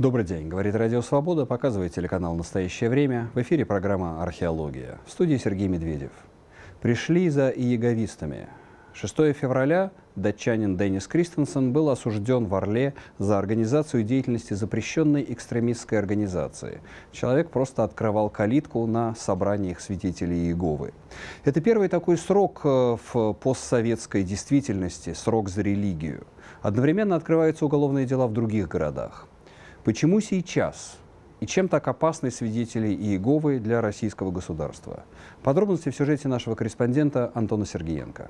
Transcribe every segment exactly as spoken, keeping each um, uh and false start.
Добрый день, говорит Радио Свобода, показывает телеканал «Настоящее время». В эфире программа «Археология». В студии Сергей Медведев. Пришли за иеговистами. шестого февраля датчанин Деннис Кристенсен был осужден в Орле за организацию деятельности запрещенной экстремистской организации. Человек просто открывал калитку на собраниях свидетелей Иеговы. Это первый такой срок в постсоветской действительности, срок за религию. Одновременно открываются уголовные дела в других городах. Почему сейчас? И чем так опасны свидетели Иеговы для российского государства? Подробности в сюжете нашего корреспондента Антона Сергеенко.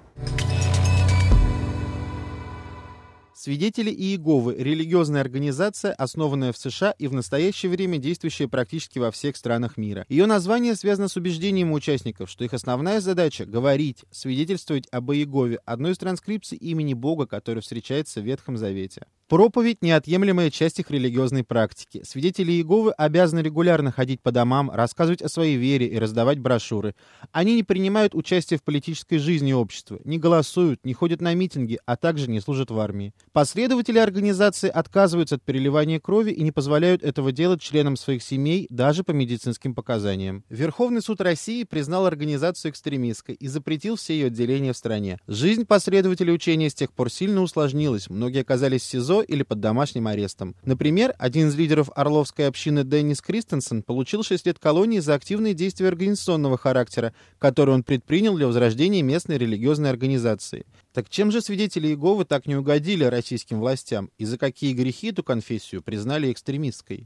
Свидетели Иеговы – религиозная организация, основанная в США и в настоящее время действующая практически во всех странах мира. Ее название связано с убеждением участников, что их основная задача – говорить, свидетельствовать об Иегове, одной из транскрипций имени Бога, который встречается в Ветхом Завете. Проповедь – неотъемлемая часть их религиозной практики. Свидетели Иеговы обязаны регулярно ходить по домам, рассказывать о своей вере и раздавать брошюры. Они не принимают участие в политической жизни общества, не голосуют, не ходят на митинги, а также не служат в армии. Последователи организации отказываются от переливания крови и не позволяют этого делать членам своих семей даже по медицинским показаниям. Верховный суд России признал организацию экстремистской и запретил все ее отделения в стране. Жизнь последователей учения с тех пор сильно усложнилась, многие оказались в СИЗО или под домашним арестом. Например, один из лидеров орловской общины Деннис Кристенсен получил шесть лет колонии за активные действия организационного характера, которые он предпринял для возрождения местной религиозной организации. Так чем же свидетели Иеговы так не угодили российским властям и за какие грехи эту конфессию признали экстремистской?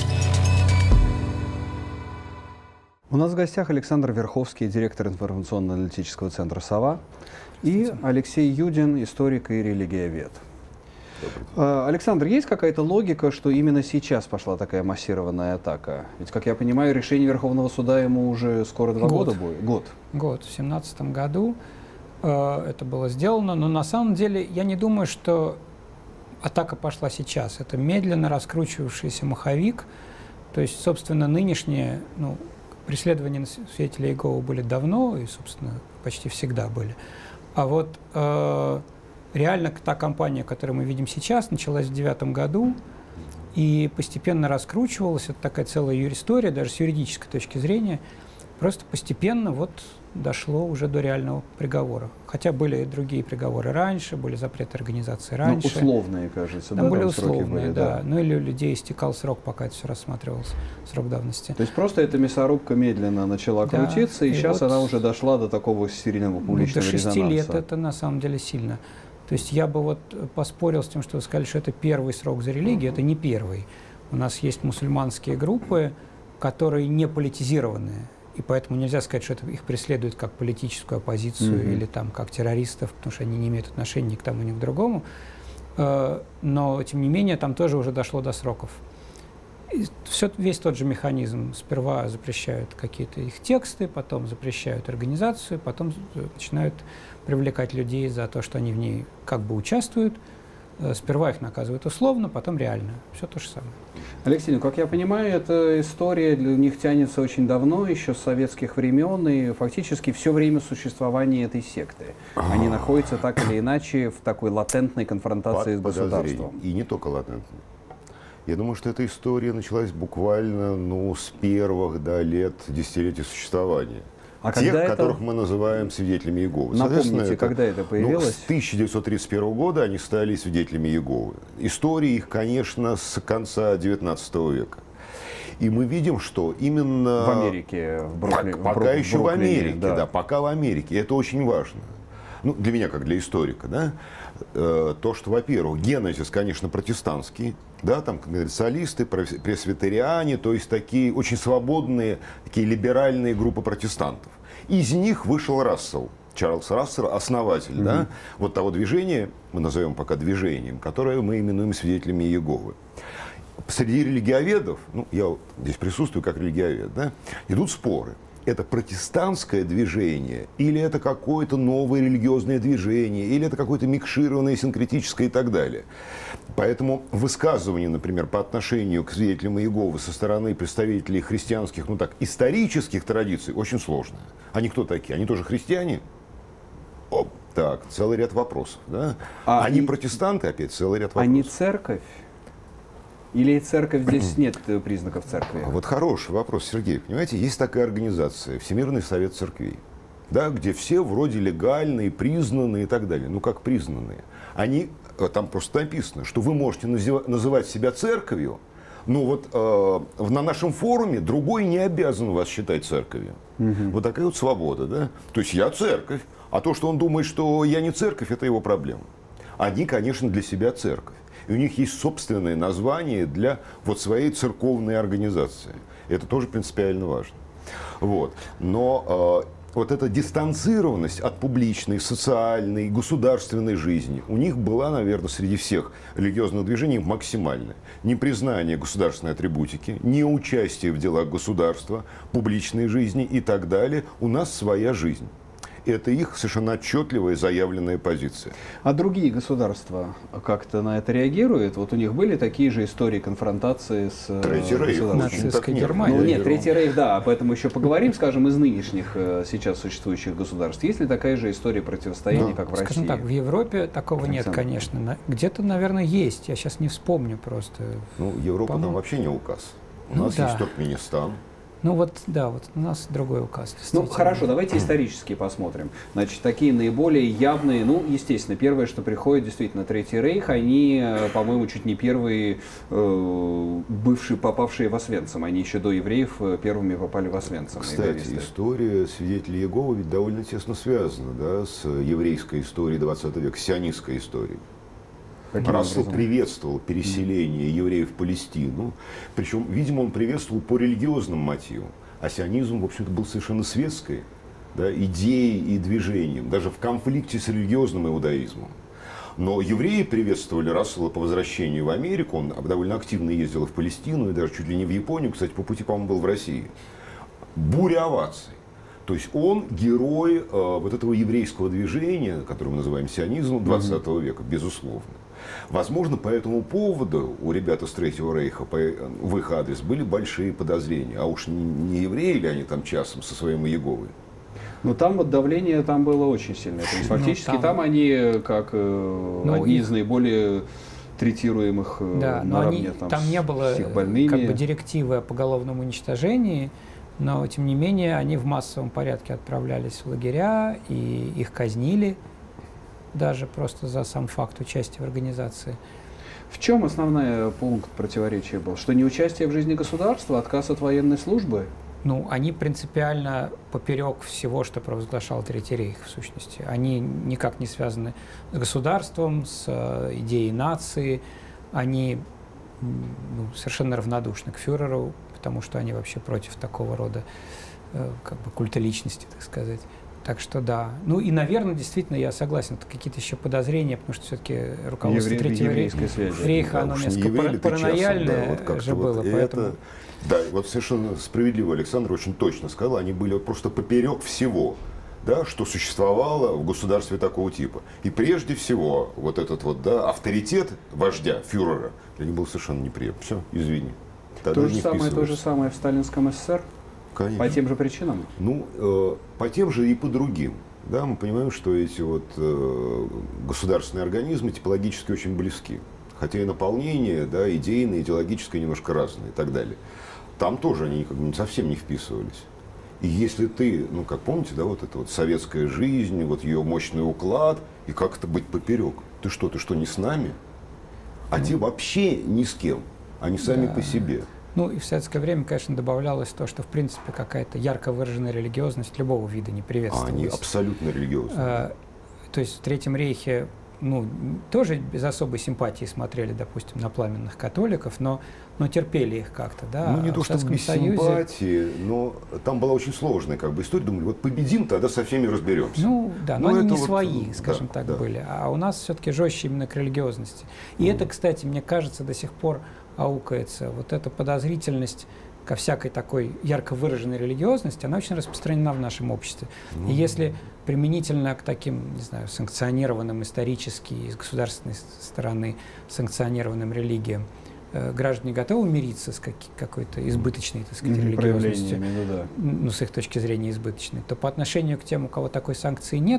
У нас в гостях Александр Верховский, директор информационно-аналитического центра «Сова», и Алексей Юдин, историк и религиовед. Александр, есть какая-то логика, что именно сейчас пошла такая массированная атака? Ведь, как я понимаю, решение Верховного суда ему уже скоро два год. года будет. Год. Год. В семнадцатом году э, это было сделано, но на самом деле я не думаю, что атака пошла сейчас. Это медленно раскручивавшийся маховик. То есть, собственно, нынешние ну, преследования свидетелей Иеговы были давно и, собственно, почти всегда были. А вот э, реально та кампания, которую мы видим сейчас, началась в девятом году и постепенно раскручивалась. Это такая целая юристория, даже с юридической точки зрения. Просто постепенно вот дошло уже до реального приговора. Хотя были другие приговоры раньше, были запреты организации раньше. Ну, условные, кажется, там да? были Там условные, были, да. да. Ну или у людей истекал срок, пока это все рассматривалось, срок давности. То есть просто эта мясорубка медленно начала да, крутиться, и, и сейчас вот она уже дошла до такого серийного публичного резонанса. До шести резонанса. лет это на самом деле сильно. То есть я бы вот поспорил с тем, что вы сказали, что это первый срок за религию. Uh-huh. Это не первый. У нас есть мусульманские группы, которые не политизированные. И поэтому нельзя сказать, что это их преследует как политическую оппозицию uh-huh. или там, как террористов, потому что они не имеют отношения ни к тому, ни к другому. Но, тем не менее, там тоже уже дошло до сроков. И все, весь тот же механизм. Сперва запрещают какие-то их тексты, потом запрещают организацию, потом начинают привлекать людей за то, что они в ней как бы участвуют. Сперва их наказывают условно, потом реально. Все то же самое. Алексей, ну, как я понимаю, эта история для них тянется очень давно, еще с советских времен, и фактически все время существования этой секты. Они находятся так или иначе в такой латентной конфронтации с государством. И не только латентной. Я думаю, что эта история началась буквально ну, с первых да, лет десятилетия существования. А Тех, когда которых это... мы называем свидетелями Иеговы. Напомните, это, когда это появилось? Ну, с тысяча девятьсот тридцать первого года они стали свидетелями Иеговы. История их, конечно, с конца девятнадцатого века. И мы видим, что именно... В Америке, в Бруклине. Пока, пока в еще Бруклине, в Америке, да. да, пока в Америке. И это очень важно. Ну, для меня, как для историка, да, э, то, что, во-первых, генезис, конечно, протестантский, да, там конгрессалисты, пресвитериане, то есть такие очень свободные, такие либеральные группы протестантов. Из них вышел Рассел, Чарльз Рассел, основатель, mm-hmm. да, вот того движения, мы назовем пока движением, которое мы именуем свидетелями Иеговы. Среди религиоведов, ну, я здесь присутствую как религиовед, да, идут споры. Это протестантское движение, или это какое-то новое религиозное движение, или это какое-то микшированное, синкретическое и так далее. Поэтому высказывания, например, по отношению к свидетелям Иеговы со стороны представителей христианских, ну так, исторических традиций очень сложно. Они кто такие? Они тоже христиане? О, так, целый ряд вопросов. Да? А Они и... протестанты, опять целый ряд вопросов. Они церковь? Или церковь здесь нет признаков церкви? Вот хороший вопрос, Сергей. Понимаете, есть такая организация Всемирный совет церквей, да, где все вроде легальные, признанные и так далее. Ну как признанные? Они, там просто написано, что вы можете называть себя церковью, но вот э, на нашем форуме другой не обязан вас считать церковью. Угу. Вот такая вот свобода, да? То есть я церковь, а то, что он думает, что я не церковь, это его проблема. Они, конечно, для себя церковь. И у них есть собственное название для вот своей церковной организации. Это тоже принципиально важно. Вот. Но э, вот эта дистанцированность от публичной, социальной, государственной жизни у них была, наверное, среди всех религиозных движений максимальная. Непризнание государственной атрибутики, неучастие в делах государства, публичной жизни и так далее. У нас своя жизнь. Это их совершенно отчетливая заявленная позиция. А другие государства как-то на это реагируют? Вот у них были такие же истории конфронтации с Третий рейх. нацистской Германией. Ну нет, Третий рейх, да, об этом еще поговорим, скажем, из нынешних сейчас существующих государств. Есть ли такая же история противостояния, да, как в России? Скажем так, в Европе такого нет, конечно. Где-то, наверное, есть, я сейчас не вспомню просто. Ну, Европа там вообще не указ. У ну, нас да. есть Туркменистан. Ну вот, да, вот у нас другой указ. Ну хорошо, давайте исторически посмотрим. Значит, такие наиболее явные, ну, естественно, первое, что приходит, действительно, Третий рейх, они, по-моему, чуть не первые э, бывшие, попавшие в Освенцим. Они еще до евреев первыми попали в Освенцим. Кстати, история свидетелей Иеговы ведь довольно тесно связана, да, с еврейской историей двадцатого века, сионистской историей. Рассел приветствовал переселение евреев в Палестину, причем, видимо, он приветствовал по религиозным мотивам, а сионизм, в общем-то, был совершенно светской, да, идеей и движением, даже в конфликте с религиозным иудаизмом. Но евреи приветствовали Рассела по возвращению в Америку, он довольно активно ездил в Палестину и даже чуть ли не в Японию, кстати, по пути, по-моему, был в России. Буря оваций. То есть он герой э, вот этого еврейского движения, которое мы называем сионизмом двадцатого века, безусловно. Возможно, по этому поводу у ребят из Третьего рейха по, в их адрес были большие подозрения. А уж не, не евреи ли они там часом со своим Иеговой? Ну там вот давление там было очень сильное. То есть, фактически ну, там... там они как э, ну, одни их... из наиболее третируемых да, наравне они, там, там не было с их больными. Как бы директивы о поголовном уничтожении, но тем не менее они в массовом порядке отправлялись в лагеря и их казнили. Даже просто за сам факт участия в организации. В чем основной пункт противоречия был? Что неучастие в жизни государства, отказ от военной службы? Ну, они принципиально поперек всего, что провозглашал Третий рейх, в сущности. Они никак не связаны с государством, с идеей нации. Они ну, совершенно равнодушны к фюреру, потому что они вообще против такого рода как бы, культа личности, так сказать. Так что да. Ну и, наверное, действительно, я согласен, какие-то еще подозрения, потому что все-таки руководство Евре... Третьего рейха, да, оно несколько пар паранояльное да, вот же было. Вот поэтому... это... Да, вот совершенно справедливо Александр очень точно сказал, они были просто поперек всего, да, что существовало в государстве такого типа. И прежде всего, вот этот вот, да, авторитет вождя, фюрера, для них был совершенно неприятен. Все, извини. То же, самое, то же самое в сталинском СССР? Конечно. По тем же причинам? Ну, э, по тем же и по другим. Да, мы понимаем, что эти вот э, государственные организмы типологически очень близки. Хотя и наполнение, да, идейное, идеологическое немножко разное и так далее. Там тоже они как бы совсем не вписывались. И если ты, ну, как помните, да, вот эта вот советская жизнь, вот ее мощный уклад, и как это быть поперек? Ты что, ты что, не с нами? А те вообще ни с кем, они сами да. по себе. Ну и в советское время, конечно, добавлялось то, что в принципе какая-то ярко выраженная религиозность любого вида не приветствовалась. А они абсолютно религиозные. А, то есть в Третьем рейхе ну, тоже без особой симпатии смотрели, допустим, на пламенных католиков, но, но терпели их как-то. Да? Ну не то, что без Союзе... симпатии, но там была очень сложная как бы история. Думали, вот победим, тогда со всеми разберемся. Ну да, но, но они не вот, свои, скажем да, так, да. были. А у нас все-таки жестче именно к религиозности. И mm. это, кстати, мне кажется, до сих пор аукается. Вот эта подозрительность ко всякой такой ярко выраженной религиозности, она очень распространена в нашем обществе. Mm. И если применительно к таким, не знаю, санкционированным исторически из государственной стороны санкционированным религиям, э, граждане готовы мириться с как, какой-то избыточной, так сказать, mm-hmm. религиозностью, ну, да. ну, с их точки зрения избыточной, то по отношению к тем, у кого такой санкции нет,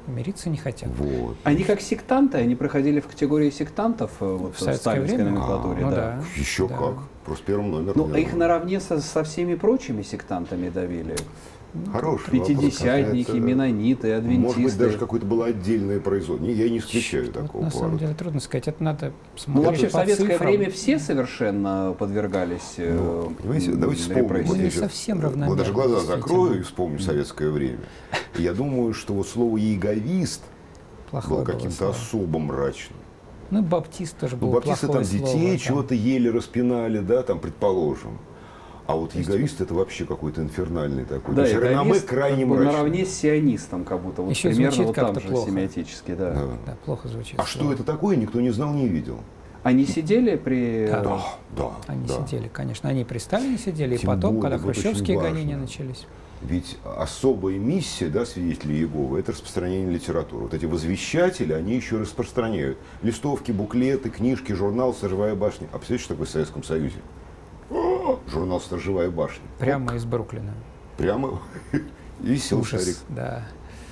мириться не хотят. Вот. Они как сектанты, они проходили в категории сектантов вот, В в советское сталинской время? номенклатуре. Ну да. да. Еще Да. как. Просто первым номером. Ну, я а их думаю. наравне со, со всеми прочими сектантами давили. Хороший вопрос. Пятидесятники, Какая-то- менониты, адвентисты. Может быть, даже какое-то было отдельное производство. Не, я не исключаю Вот такого на самом поворота. деле трудно сказать. Это надо Ну, смотреть вообще в по советское цифрам. время все совершенно подвергались э, Ну, понимаете, давайте вспомним. репрессиям. Вот Ну, я не щас, совсем э, равномерно, Вот даже глаза действительно. закрою и вспомню советское время. И я думаю, что вот слово «иеговист» Плохое было было каким-то слово. особо мрачным. Ну, баптист тоже Ну, был баптисты там плохое детей слово, там. чего-то еле распинали, да, там, предположим. А вот есть яговист это вообще какой-то инфернальный такой. Да, То есть реноме иеговист крайне как бы мрачный. наравне с сионистом, как будто. Вот Еще примерно звучит вот там как-то же плохо. семиотически, да. Да. Да, плохо звучит. А что это такое, никто не знал, не видел. Они сидели при... Да. Да, да. Они да. сидели, конечно. Они при Сталине сидели, Тем и потом, более, когда вот очень хрущевские важно. гонения начались. Ведь особая миссия, да, свидетелей Иеговы, это распространение литературы. Вот эти возвещатели, они еще распространяют листовки, буклеты, книжки, журнал «Сторожевая башня». А представляете, что такое в Советском Союзе? О, журнал «Сторожевая башня». Прямо из Бруклина. Прямо висел Ужас, старик. да.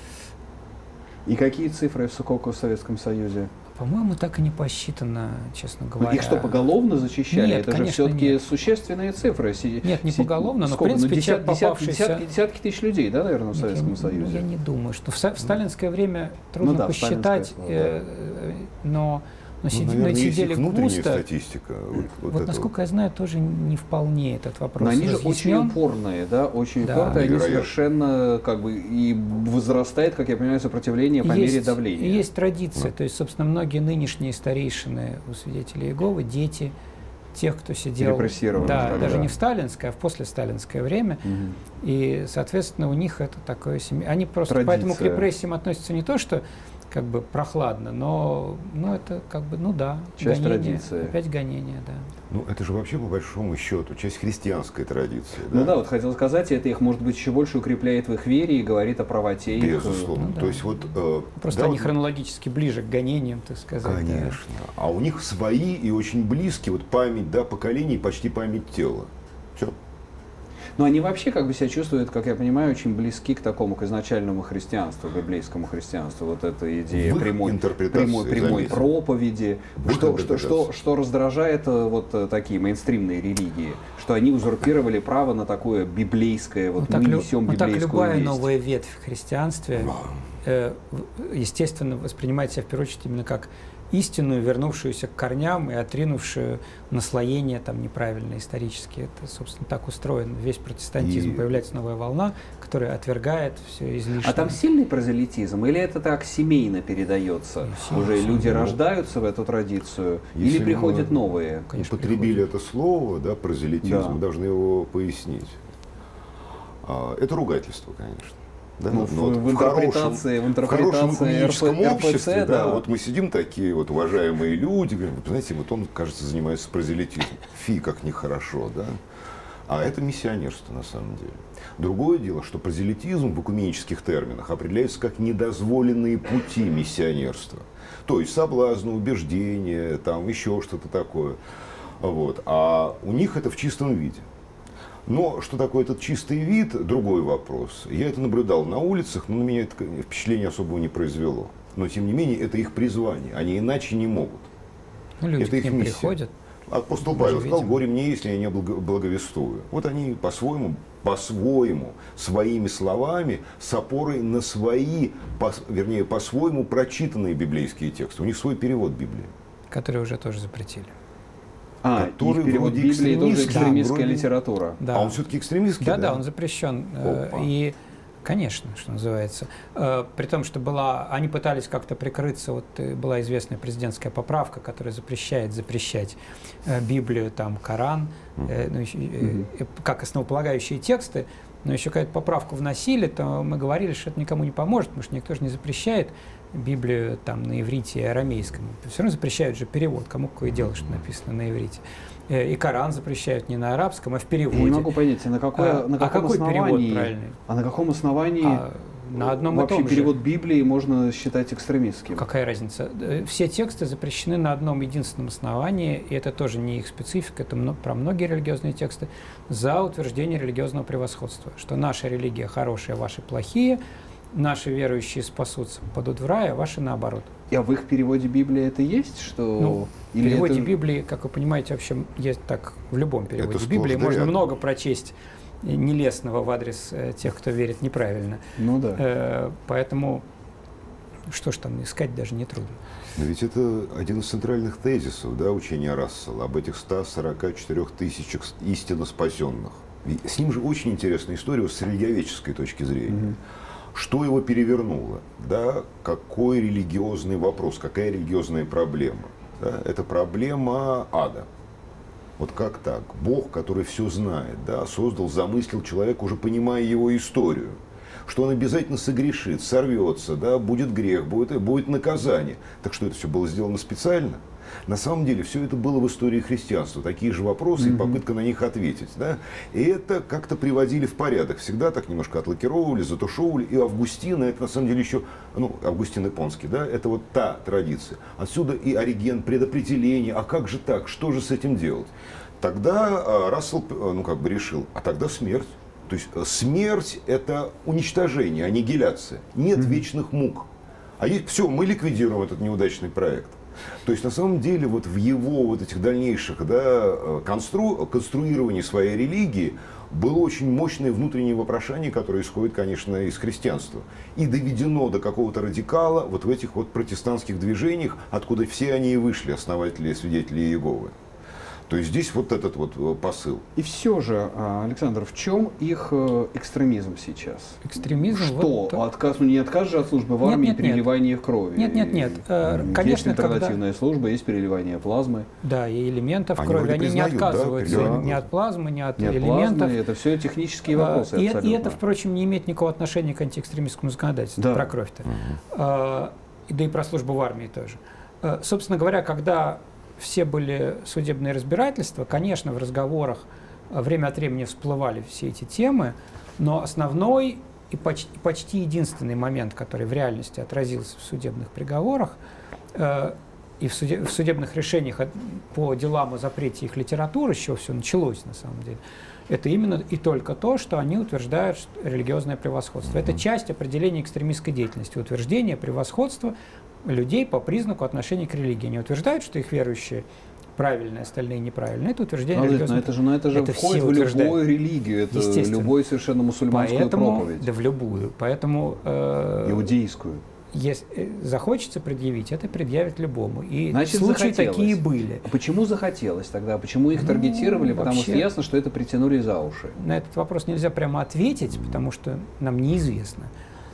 И какие цифры сколько в Советском Союзе? По-моему, так и не посчитано, честно Ну, говоря. их что, поголовно зачищали? Нет, Это же конечно, все-таки нет. существенные цифры. Си- Нет, не си- поголовно, но, в сколько? Ну, принципе, десят- те десят- попавшиеся- десятки, десятки тысяч людей, да, наверное, в Нет, Советском я, Союзе? Ну, я не думаю, что в, со- в сталинское время трудно Ну да, в посчитать, сталинское, э, э, но, но, Ну, сиди- но наверное, есть сидели их внутренняя густо. статистика. Вот, вот Вот, это насколько я знаю, тоже не вполне этот вопрос Но они же очень разъяснен. упорные, да, очень Да. упорные, они Невероятно. совершенно, как бы, и возрастает, как я понимаю, сопротивление по Есть- мере давления. Есть традиция, Да. то есть, собственно, многие нынешние старейшины у свидетелей Иеговы, дети тех, кто сидел, Репрессированных да, тогда. даже не в сталинское, а в послесталинское время, Мгм. и, соответственно, у них это такое семья. Они просто Традиция. поэтому к репрессиям относятся не то, что как бы прохладно, но ну, это как бы, ну да, Часть гонения, традиции. опять гонения, да. Ну, это же вообще, по большому счету, часть христианской традиции. Ну да, вот хотел сказать, это их, может быть, еще больше укрепляет в их вере и говорит о правоте их. Безусловно. Ну да. То есть вот... э, Просто да, они вот- хронологически ближе к гонениям, так сказать. да. Конечно. А у них свои и очень близкие, вот память, да, поколений, почти память тела. Все. Но они вообще как бы себя чувствуют, как я понимаю, очень близки к такому, к изначальному христианству, к библейскому христианству. Вот эта идея В их прямой, интерпретации, прямой, прямой заметьте. проповеди. В их Что, что, что, интерпретации. что раздражает э, вот э, такие мейнстримные религии, что они узурпировали право на такое библейское, вот Ну, мы так, лю- несем ну, так библейскую любая весть. новая ветвь в христианстве, э, в- естественно, воспринимает себя в первую очередь именно как истинную, вернувшуюся к корням и отринувшую наслоение там неправильно исторически. Это, собственно, так устроен весь протестантизм. И- Появляется новая волна, которая отвергает все излишнее. А там сильный прозелитизм или это так семейно передается? Ну, Уже семейно. люди рождаются в эту традицию Если или приходят мы- новые? Конечно, Употребили это слово, да, прозелитизм, Да. мы должны его пояснить. А, это ругательство, конечно. Да? Ну, в- Но вот в интерпретации- в хорошем, интерпретации хорошем экуменическом эр пэ обществе, цэ, да, да. вот мы сидим такие вот уважаемые люди, говорим, вы знаете, вот он, кажется, занимается прозелитизмом. Фи, как нехорошо, да? А это миссионерство на самом деле. Другое дело, что прозелитизм в экуменических терминах определяется как недозволенные пути миссионерства. То есть соблазны, убеждения, там еще что-то такое. Вот. А у них это в чистом виде. Но что такое этот чистый вид, другой вопрос. Я это наблюдал на улицах, но на меня это впечатление особого не произвело. Но тем не менее это их призвание, они иначе не могут. Ну, люди это к их ним миссия. приходят. Апостол Мы же Павел сказал, видим. горе мне, если я не благо- благовествую. Вот они по-своему, по-своему, своими словами, с опорой на свои, пос- вернее, по-своему прочитанные библейские тексты. У них свой перевод Библии. Которые уже тоже запретили. А, который их перевод вроде Библии тоже экстремистский, экстремистская вроде- литература. Да. А он все-таки экстремистский, Да, да? да, он запрещен. Э, Опа. И, конечно, что называется. Э, При том, что была, они пытались как-то прикрыться, вот э, была известная президентская поправка, которая запрещает запрещать э, Библию, там, Коран, э, ну, еще, э, э, как основополагающие тексты, но еще какую-то поправку вносили, то мы говорили, что это никому не поможет, потому что никто же не запрещает Библию там на иврите и арамейском. Все равно запрещают же перевод, кому какое дело, что написано на иврите. Э, И Коран запрещают не на арабском, а в переводе. Я не могу понять, а на, какое, А- на а каком какой перевод основании, правильный? а на каком основании А на одном и вообще том же. перевод Библии можно считать экстремистским? Какая разница? Э, Все тексты запрещены на одном единственном основании, и это тоже не их специфика, это мно- про многие религиозные тексты, за утверждение религиозного превосходства, что наша религия хорошая, ваши плохие, наши верующие спасутся, попадут в рай, а ваши наоборот. А в их переводе Библии это есть? Что... Ну, в Или переводе это... Библии, как вы понимаете, вообще есть так в любом переводе Это Библии. Можно рядом. много прочесть нелестного в адрес э, тех, кто верит неправильно. Ну да. Э, поэтому что ж там искать даже нетрудно. Но ведь это один из центральных тезисов, да, учения Рассела об этих ста сорока четырёх тысячах истинно спасенных. И с ним же очень интересная история с религиоведческой точки зрения. Угу. Что его перевернуло? Да? Какой религиозный вопрос, какая религиозная проблема? Да? Это проблема ада. Вот как так? Бог, который все знает, да, создал, замыслил человека, уже понимая его историю, что он обязательно согрешит, сорвется, да, будет грех, будет, будет наказание. Так что это все было сделано специально? На самом деле все это было в истории христианства. Такие же вопросы mm-hmm. и попытка на них ответить. Да? И это как-то приводили в порядок. Всегда так немножко отлакировывали, затушевывали. И Августина, это на самом деле еще, ну, Августин Ипонский, да, это вот та традиция. Отсюда и Ориген, предопределение. А как же так? Что же с этим делать? Тогда э, Рассел, э, ну, как бы решил, а тогда смерть. То есть э, смерть – это уничтожение, аннигиляция. Нет mm-hmm. вечных мук. А есть, все, мы ликвидируем этот неудачный проект. То есть, на самом деле, вот в его вот этих дальнейших, да, констру... конструировании своей религии было очень мощное внутреннее вопрошание, которое исходит, конечно, из христианства. И доведено до какого-то радикала вот в этих вот протестантских движениях, откуда все они и вышли, основатели и свидетели Иеговы. То есть здесь вот этот вот посыл. И все же, Александр, в чем их экстремизм сейчас? Экстремизм? Что? Вот, Отказ, ну, не отказ же от службы в армии, нет, нет, переливание в крови. Нет, нет, нет. Есть Конечно, альтернативная когда... служба, есть переливание плазмы. Да, и элементов они крови. Они признают, не отказываются да, ни от плазмы, ни от Нет, элементов. Плазмы, это все технические вопросы. И, абсолютно. и это, впрочем, не имеет никакого отношения к антиэкстремистскому законодательству, да. про кровь-то. Угу. А, да и про службу в армии тоже. А, собственно говоря, когда все были судебные разбирательства, конечно, в разговорах время от времени всплывали все эти темы, но основной и почти, почти единственный момент, который в реальности отразился в судебных приговорах э, и в, суде, в судебных решениях по делам о запрете их литературы, с чего все началось на самом деле, это именно и только то, что они утверждают религиозное превосходство. Это часть определения экстремистской деятельности, утверждение превосходства людей по признаку отношения к религии. Они утверждают, что их верующие правильные, остальные неправильные. Это утверждение религиозного... Но это же, но это же это входит в любую религию, это любую совершенно мусульманскую Поэтому, проповедь. Да в любую. Поэтому... Э, Иудейскую. Если захочется предъявить, это предъявит любому. И Значит, случаи захотелось. такие были. А почему захотелось тогда? Почему их таргетировали? Ну, потому вообще, что ясно, что это притянули за уши. На этот вопрос нельзя прямо ответить, потому что нам неизвестно.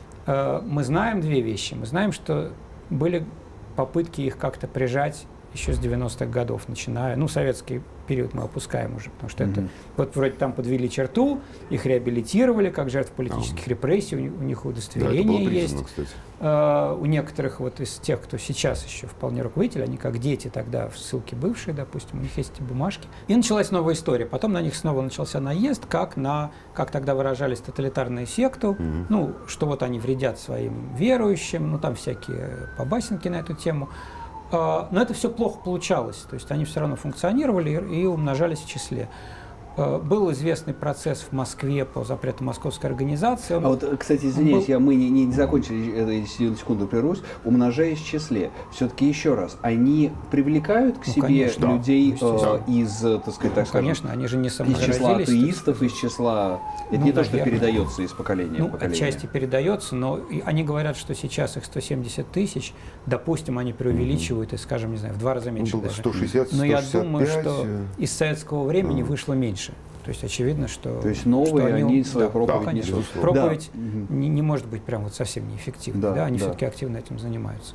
Мы знаем две вещи. Мы знаем, что были попытки их как-то прижать еще с девяностых годов, начиная. Ну, советский период мы опускаем уже, потому что mm-hmm. это... Вот вроде там подвели черту, их реабилитировали как жертв политических oh. репрессий, у них, у них удостоверение да, есть. Uh, у некоторых вот из тех, кто сейчас еще вполне руководитель, они как дети тогда в ссылке бывшие, допустим, у них есть эти бумажки. И началась новая история. Потом на них снова начался наезд, как на, как тогда выражались, тоталитарную секту. Mm-hmm. Ну, что вот они вредят своим верующим, ну, там всякие побасенки на эту тему. Но это все плохо получалось, то есть они все равно функционировали и умножались в числе. Был известный процесс в Москве по запрету московской организации. Он, а вот, кстати, извиняюсь, был... я, мы не, не закончили, на секунду прервусь, умножаясь в числе. Все-таки еще раз, они привлекают к ну, себе конечно, людей э, из, так сказать, так ну, скажем, конечно, они же не самозаразились. Из числа атеистов, из числа... Это ну, не наверное. То, что передается из поколения ну, в поколение. Отчасти передается, но они говорят, что сейчас их сто семьдесят тысяч, допустим, они преувеличивают, и, скажем, не знаю, в два раза меньше ну, даже. сто шестьдесят, но сто шестьдесят пять, я думаю, что из советского времени а. вышло меньше. То есть очевидно, что... То есть новые, что они, они свою да, проповедь да, несут. Проповедь да. не, не может быть прям вот совсем неэффективной. Да, да, они да. все-таки активно этим занимаются.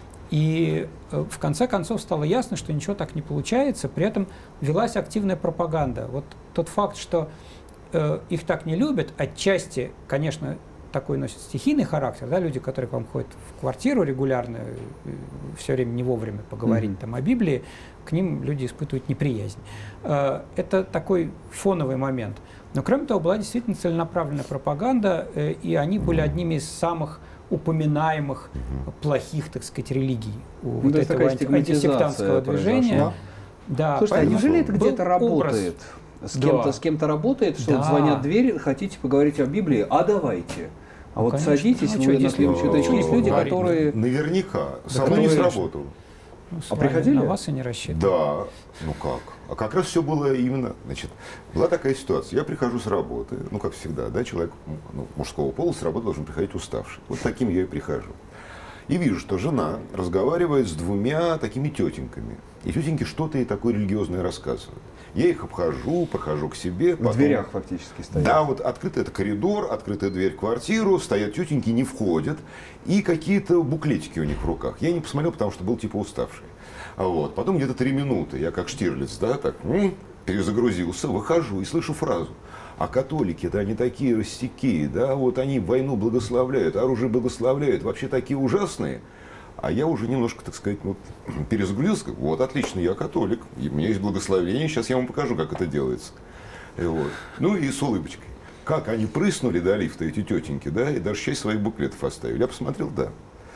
И э, в конце концов стало ясно, что ничего так не получается. При этом велась активная пропаганда. Вот тот факт, что э, их так не любят, отчасти, конечно, такой носит стихийный характер, да, люди, которые к вам ходят в квартиру регулярно, все время не вовремя поговорить mm-hmm. там, о Библии, к ним люди испытывают неприязнь. Это такой фоновый момент. Но кроме того, была действительно целенаправленная пропаганда, и они были одними из самых упоминаемых плохих, так сказать, религий у ну, вот этого анти- антисектантского движения. Да, слушайте, а неужели это где-то работает? С, да. кем-то, с кем-то работает, что да. вот звонят в дверь, хотите поговорить о Библии, а давайте. А вот конечно. Садитесь, ну, вы на следующую дачу. Есть люди, которые... Наверняка. Со мной не сработало. Ну, а приходили? На вас и не рассчитывали. Да. Ну как? А как раз все было именно... Значит, была такая ситуация. Я прихожу с работы, ну, как всегда, да, человек ну, мужского пола с работы должен приходить уставший. Вот таким я и прихожу. И вижу, что жена разговаривает с двумя такими тетеньками. И тетеньки что-то ей такое религиозное рассказывают. Я их обхожу, прохожу к себе. В потом... дверях фактически стоят. Да, вот открытый это коридор, открытая дверь в квартиру, стоят тетеньки, не входят. И какие-то буклетики у них в руках. Я не посмотрел, потому что был типа уставший. Вот. Потом где-то три минуты, я как Штирлиц, да, так м-м, перезагрузился, выхожу и слышу фразу. А католики-то они такие растяки, да, вот они войну благословляют, оружие благословляют, вообще такие ужасные. А я уже немножко, так сказать, вот, перезагрузился. Вот, отлично, я католик, и у меня есть благословение, сейчас я вам покажу, как это делается. И вот. Ну и с улыбочкой. Как они прыснули до лифта, эти тетеньки, да, и даже часть своих буклетов оставили. Я посмотрел, да.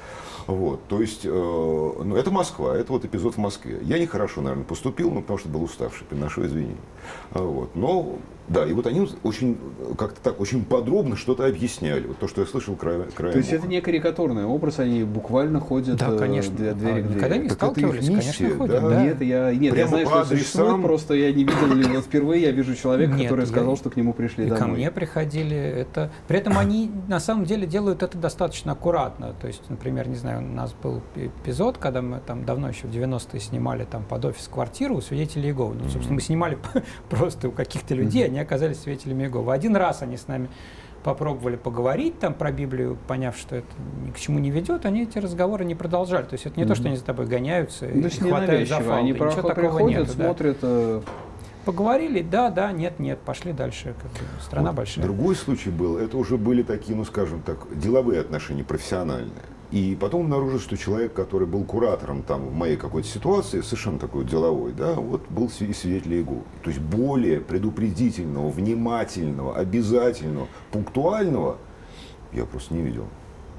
Вот, то есть, э, ну, это Москва, это вот эпизод в Москве. Я нехорошо, наверное, поступил, ну, потому что был уставший, приношу извинения. Вот, но, да, и вот они очень, как-то так, очень подробно что-то объясняли. Вот то, что я слышал краем уха. То есть, это не карикатурный образ, они буквально ходят да, конечно. От двери к двери. Когда не сталкивались, конечно, ходят. Да? Да. Нет, я, нет, я знаю, что существует, просто я не видел, вот впервые я вижу человека, нет, который сказал, я... что к нему пришли и домой. Ко мне приходили, это... При этом они, на самом деле, делают это достаточно аккуратно. То есть, например, не знаю, у нас был эпизод, когда мы там давно еще в девяностые снимали там под офис квартиру у свидетелей Иеговы. Ну, собственно, мы снимали просто у каких-то людей, они оказались свидетелями Иеговы. Один раз они с нами попробовали поговорить там про Библию, поняв, что это ни к чему не ведет, они эти разговоры не продолжали. То есть это не mm-hmm. то, что они за тобой гоняются ну, и хватают за фалды. Они ничего такого приходят, нет. Смотрят... Да. Поговорили, да, да, нет, нет, пошли дальше. Как бы, страна вот большая. Другой случай был, это уже были такие, ну скажем так, деловые отношения, профессиональные. И потом обнаружилось, что человек, который был куратором там, в моей какой-то ситуации, совершенно такой деловой, да, вот был свидетель Иеговы. То есть более предупредительного, внимательного, обязательного, пунктуального я просто не видел.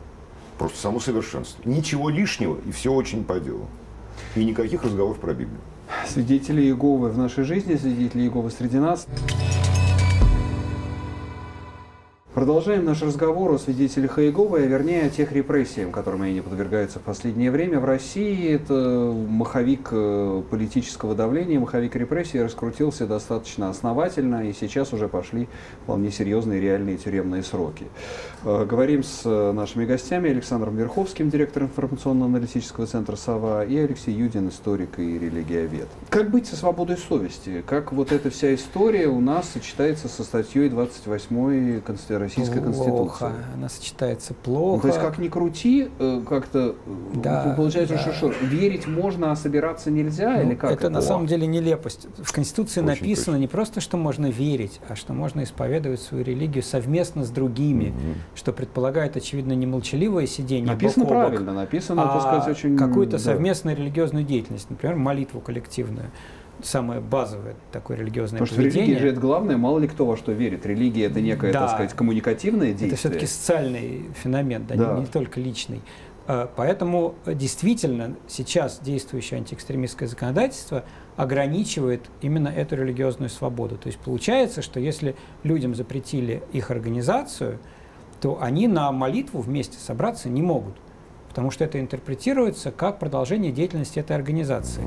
Просто само совершенство. Ничего лишнего, и все очень по делу. И никаких разговоров про Библию. Свидетели Иеговы в нашей жизни, свидетели Иеговы среди нас. Продолжаем наш разговор о свидетелях Иеговы, а вернее о тех репрессиям, которым они подвергаются в последнее время. В России это маховик политического давления, маховик репрессий раскрутился достаточно основательно, и сейчас уже пошли вполне серьезные реальные тюремные сроки. Говорим с нашими гостями: Александром Верховским, директор информационно-аналитического центра «Сова», и Алексей Юдин, историк и религиовед. Как быть со свободой совести? Как вот эта вся история у нас сочетается со статьей двадцать восьмой Конституции? Российской плохо. Конституции. Она сочетается плохо. Ну, то есть, как ни крути, как-то да, получается, да. Что, что верить можно, а собираться нельзя? Ну, или как это, это на самом деле нелепость. В Конституции Очень написано точно. Не просто, что можно верить, а что можно исповедовать свою религию совместно с другими, mm-hmm. что предполагает, очевидно, не молчаливое сидение написано бок о бок, правильно, написано, а так сказать, очень... какую-то да. совместную религиозную деятельность, например, молитву коллективную. Самое базовое такое религиозное Потому поведение. Потому что религия же это главное, мало ли кто во что верит. Религия это некое, да. так сказать, коммуникативное действие. Это все-таки социальный феномен, да, да. Не, не только личный. Поэтому действительно сейчас действующее антиэкстремистское законодательство ограничивает именно эту религиозную свободу. То есть получается, что если людям запретили их организацию, то они на молитву вместе собраться не могут, потому что это интерпретируется как продолжение деятельности этой организации.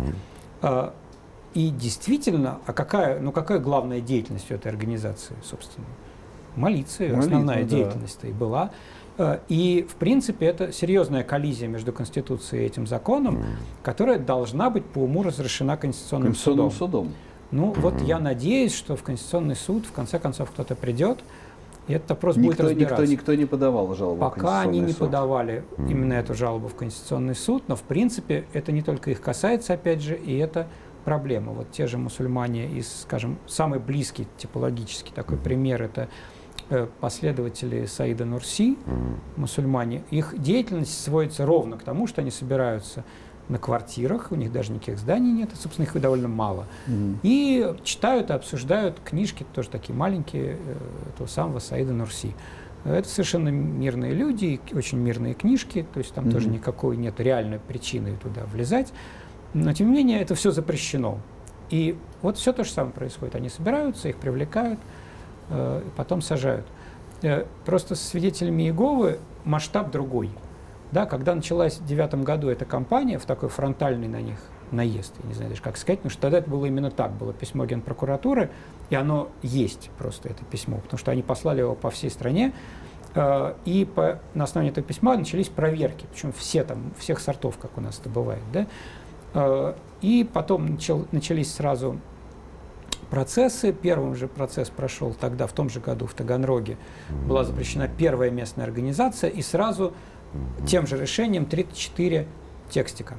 И действительно, а какая, ну какая главная деятельность у этой организации, собственно? Молиться, Молитва, основная да. деятельность и была. И, в принципе, это серьезная коллизия между Конституцией и этим законом, mm. которая должна быть по уму разрешена Конституционным, Конституционным судом. судом. Ну, mm. вот я надеюсь, что в Конституционный суд, в конце концов, кто-то придет, и этот вопрос никто, будет разбираться. Никто, никто не подавал жалобу Пока в Конституционный они не суд. подавали Mm. именно эту жалобу в Конституционный суд, но, в принципе, это не только их касается, опять же, и это проблема. Вот те же мусульмане из, скажем, самый близкий типологический такой пример — это э, последователи Саида Нурси, mm-hmm. мусульмане. Их деятельность сводится ровно к тому, что они собираются на квартирах, у них даже никаких зданий нет, и, собственно, их довольно мало. Mm-hmm. И читают и обсуждают книжки, тоже такие маленькие, э, этого самого Саида Нурси. Это совершенно мирные люди, очень мирные книжки, то есть там mm-hmm. тоже никакой нет реальной причины туда влезать. Но, тем не менее, это все запрещено. И вот все то же самое происходит. Они собираются, их привлекают, э, и потом сажают. Просто со свидетелями Иеговы масштаб другой. Да, когда началась в девятом году эта кампания, в такой фронтальный на них наезд, я не знаю даже как сказать, потому что тогда это было именно так, было письмо Генпрокуратуры, и оно есть просто, это письмо, потому что они послали его по всей стране, и по, на основании этого письма начались проверки, причем все там, всех сортов, как у нас это бывает, да, и потом начал, начались сразу процессы. Первым же процесс прошел тогда, в том же году, в Таганроге, была запрещена первая местная организация, и сразу тем же решением тридцать четыре текстика.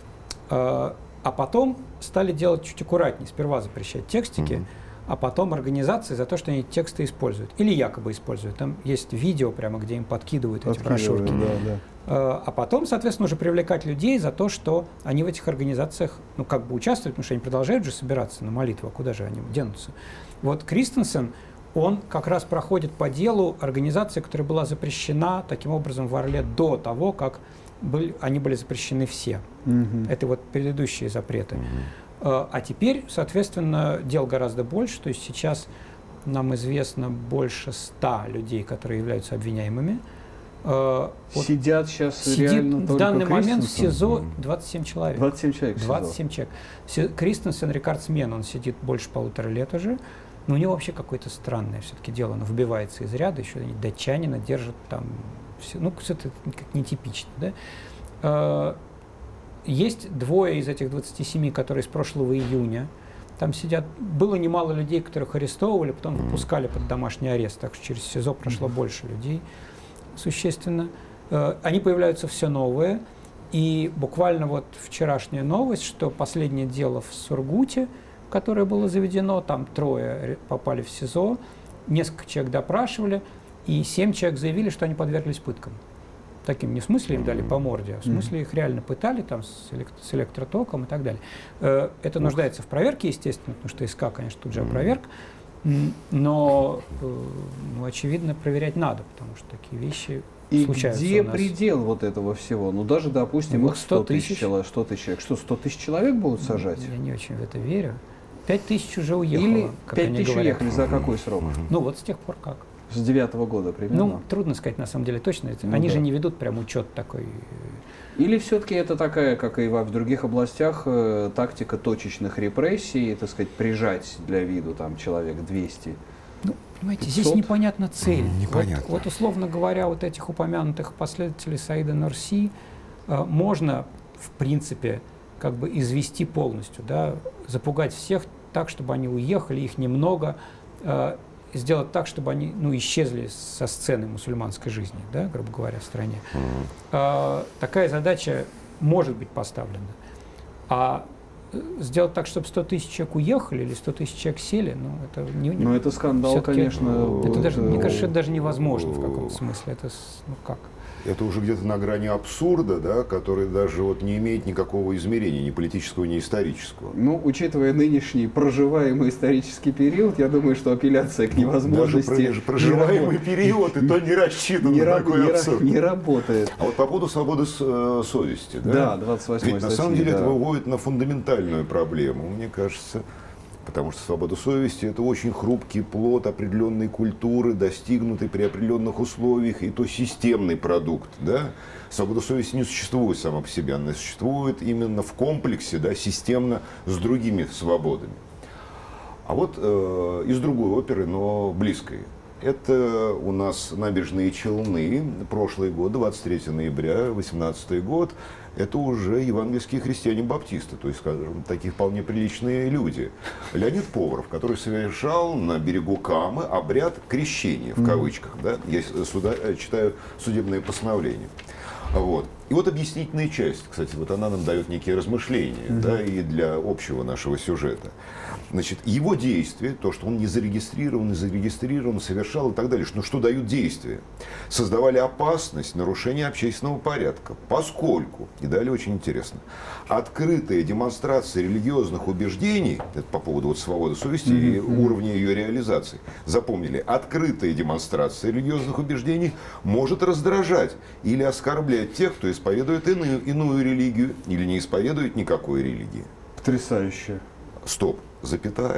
А потом стали делать чуть аккуратнее. Сперва запрещать текстики, mm-hmm. а потом организации за то, что они тексты используют. Или якобы используют. Там есть видео прямо, где им подкидывают эти брошюрки. Да, да. А потом, соответственно, уже привлекать людей за то, что они в этих организациях, ну, как бы участвуют, потому что они продолжают же собираться на молитву, а куда же они денутся? Вот Кристенсен, он как раз проходит по делу организации, которая была запрещена таким образом в Орле до того, как были, они были запрещены все. Mm-hmm. Это вот предыдущие запреты. Mm-hmm. А теперь, соответственно, дел гораздо больше. То есть сейчас нам известно больше ста людей, которые являются обвиняемыми. Сидят вот сейчас сидит реально в данный момент в Кристенсен? СИЗО двадцать семь человек. двадцать семь человек в СИЗО. двадцать семь человек. Кристенсен, рекордсмен, он сидит больше полутора лет уже. Но у него вообще какое-то странное все-таки дело. Он выбивается из ряда, еще они датчанина держат там. Все, ну, это как нетипично. Да? Есть двое из этих двадцати семи, которые с прошлого июня. Там сидят. Было немало людей, которых арестовывали, потом выпускали под домашний арест. Так что через СИЗО прошло больше людей существенно. Они появляются все новые. И буквально вот вчерашняя новость, что последнее дело в Сургуте, которое было заведено, там трое попали в СИЗО, несколько человек допрашивали, и семь человек заявили, что они подверглись пыткам. Таким, не в смысле им дали по морде, а в смысле их реально пытали там с, элект с электротоком и так далее. Это нуждается в проверке, естественно, потому что СК, конечно, тут же опроверг, но, ну, очевидно, проверять надо, потому что такие вещи и случаются где у нас. Предел вот этого всего? Ну, даже, допустим, ну, сто тысяч человек. сто тысяч человек. Что, сто тысяч человек будут сажать? Я не очень в это верю. пять тысяч уже уехало. Или как пять они тысяч говорят. уехали за какой срок? Ну, вот с тех пор как. С девятого года примерно? Ну, трудно сказать, на самом деле, точно. Ну, они да. же не ведут прям учет такой. Или все-таки это такая, как и в других областях, э, тактика точечных репрессий, так сказать, прижать для виду там человек двести? Ну, понимаете, пятьсот? Здесь непонятна цель. Непонятно. Вот, вот, условно говоря, вот этих упомянутых последователей Саида Нурси э, можно, в принципе, как бы извести полностью, да, запугать всех так, чтобы они уехали, их немного, э, сделать так, чтобы они, ну, исчезли со сцены мусульманской жизни, да, грубо говоря, в стране. Mm-hmm. э, такая задача может быть поставлена. А сделать так, чтобы сто тысяч человек уехали или сто тысяч человек сели, ну, это не... Ну, это скандал, конечно. Это вот, даже, мне э, кажется, это даже невозможно в каком-то смысле. Это, ну, как? Это уже где-то на грани абсурда, да, который даже вот не имеет никакого измерения, ни политического, ни исторического. Ну, учитывая нынешний проживаемый исторический период, я думаю, что апелляция к невозможности... Даже проживаемый период, и то не рассчитан на такой абсурд. Не работает. А вот по поводу свободы совести, да? Да, двадцать восьмой Ведь на самом деле это выводит на фундаментальную проблему, мне кажется. Потому что свобода совести – это очень хрупкий плод определенной культуры, достигнутый при определенных условиях, и то системный продукт. Да? Свобода совести не существует сама по себе, она существует именно в комплексе, да, системно с другими свободами. А вот э, из другой оперы, но близкой. Это у нас Набережные Челны, прошлый год, двадцать третьего ноября, восемнадцатый год. Это уже евангельские христиане-баптисты, то есть, скажем, такие вполне приличные люди. Леонид Поваров, который совершал на берегу Камы обряд крещения, в кавычках, да, я сюда читаю судебное постановление. Вот. И вот объяснительная часть, кстати, вот она нам дает некие размышления, mm-hmm. да, и для общего нашего сюжета. Значит, его действия, то, что он не зарегистрирован, не зарегистрирован, совершал и так далее, ну что дают действия? Создавали опасность нарушения общественного порядка, поскольку, и далее очень интересно, открытая демонстрация религиозных убеждений, это по поводу вот свободы совести mm-hmm. и уровня ее реализации, запомнили, открытая демонстрация религиозных убеждений может раздражать или оскорблять тех, кто исповедует иную, иную религию или не исповедует никакой религии. Потрясающе. Стоп, запятая.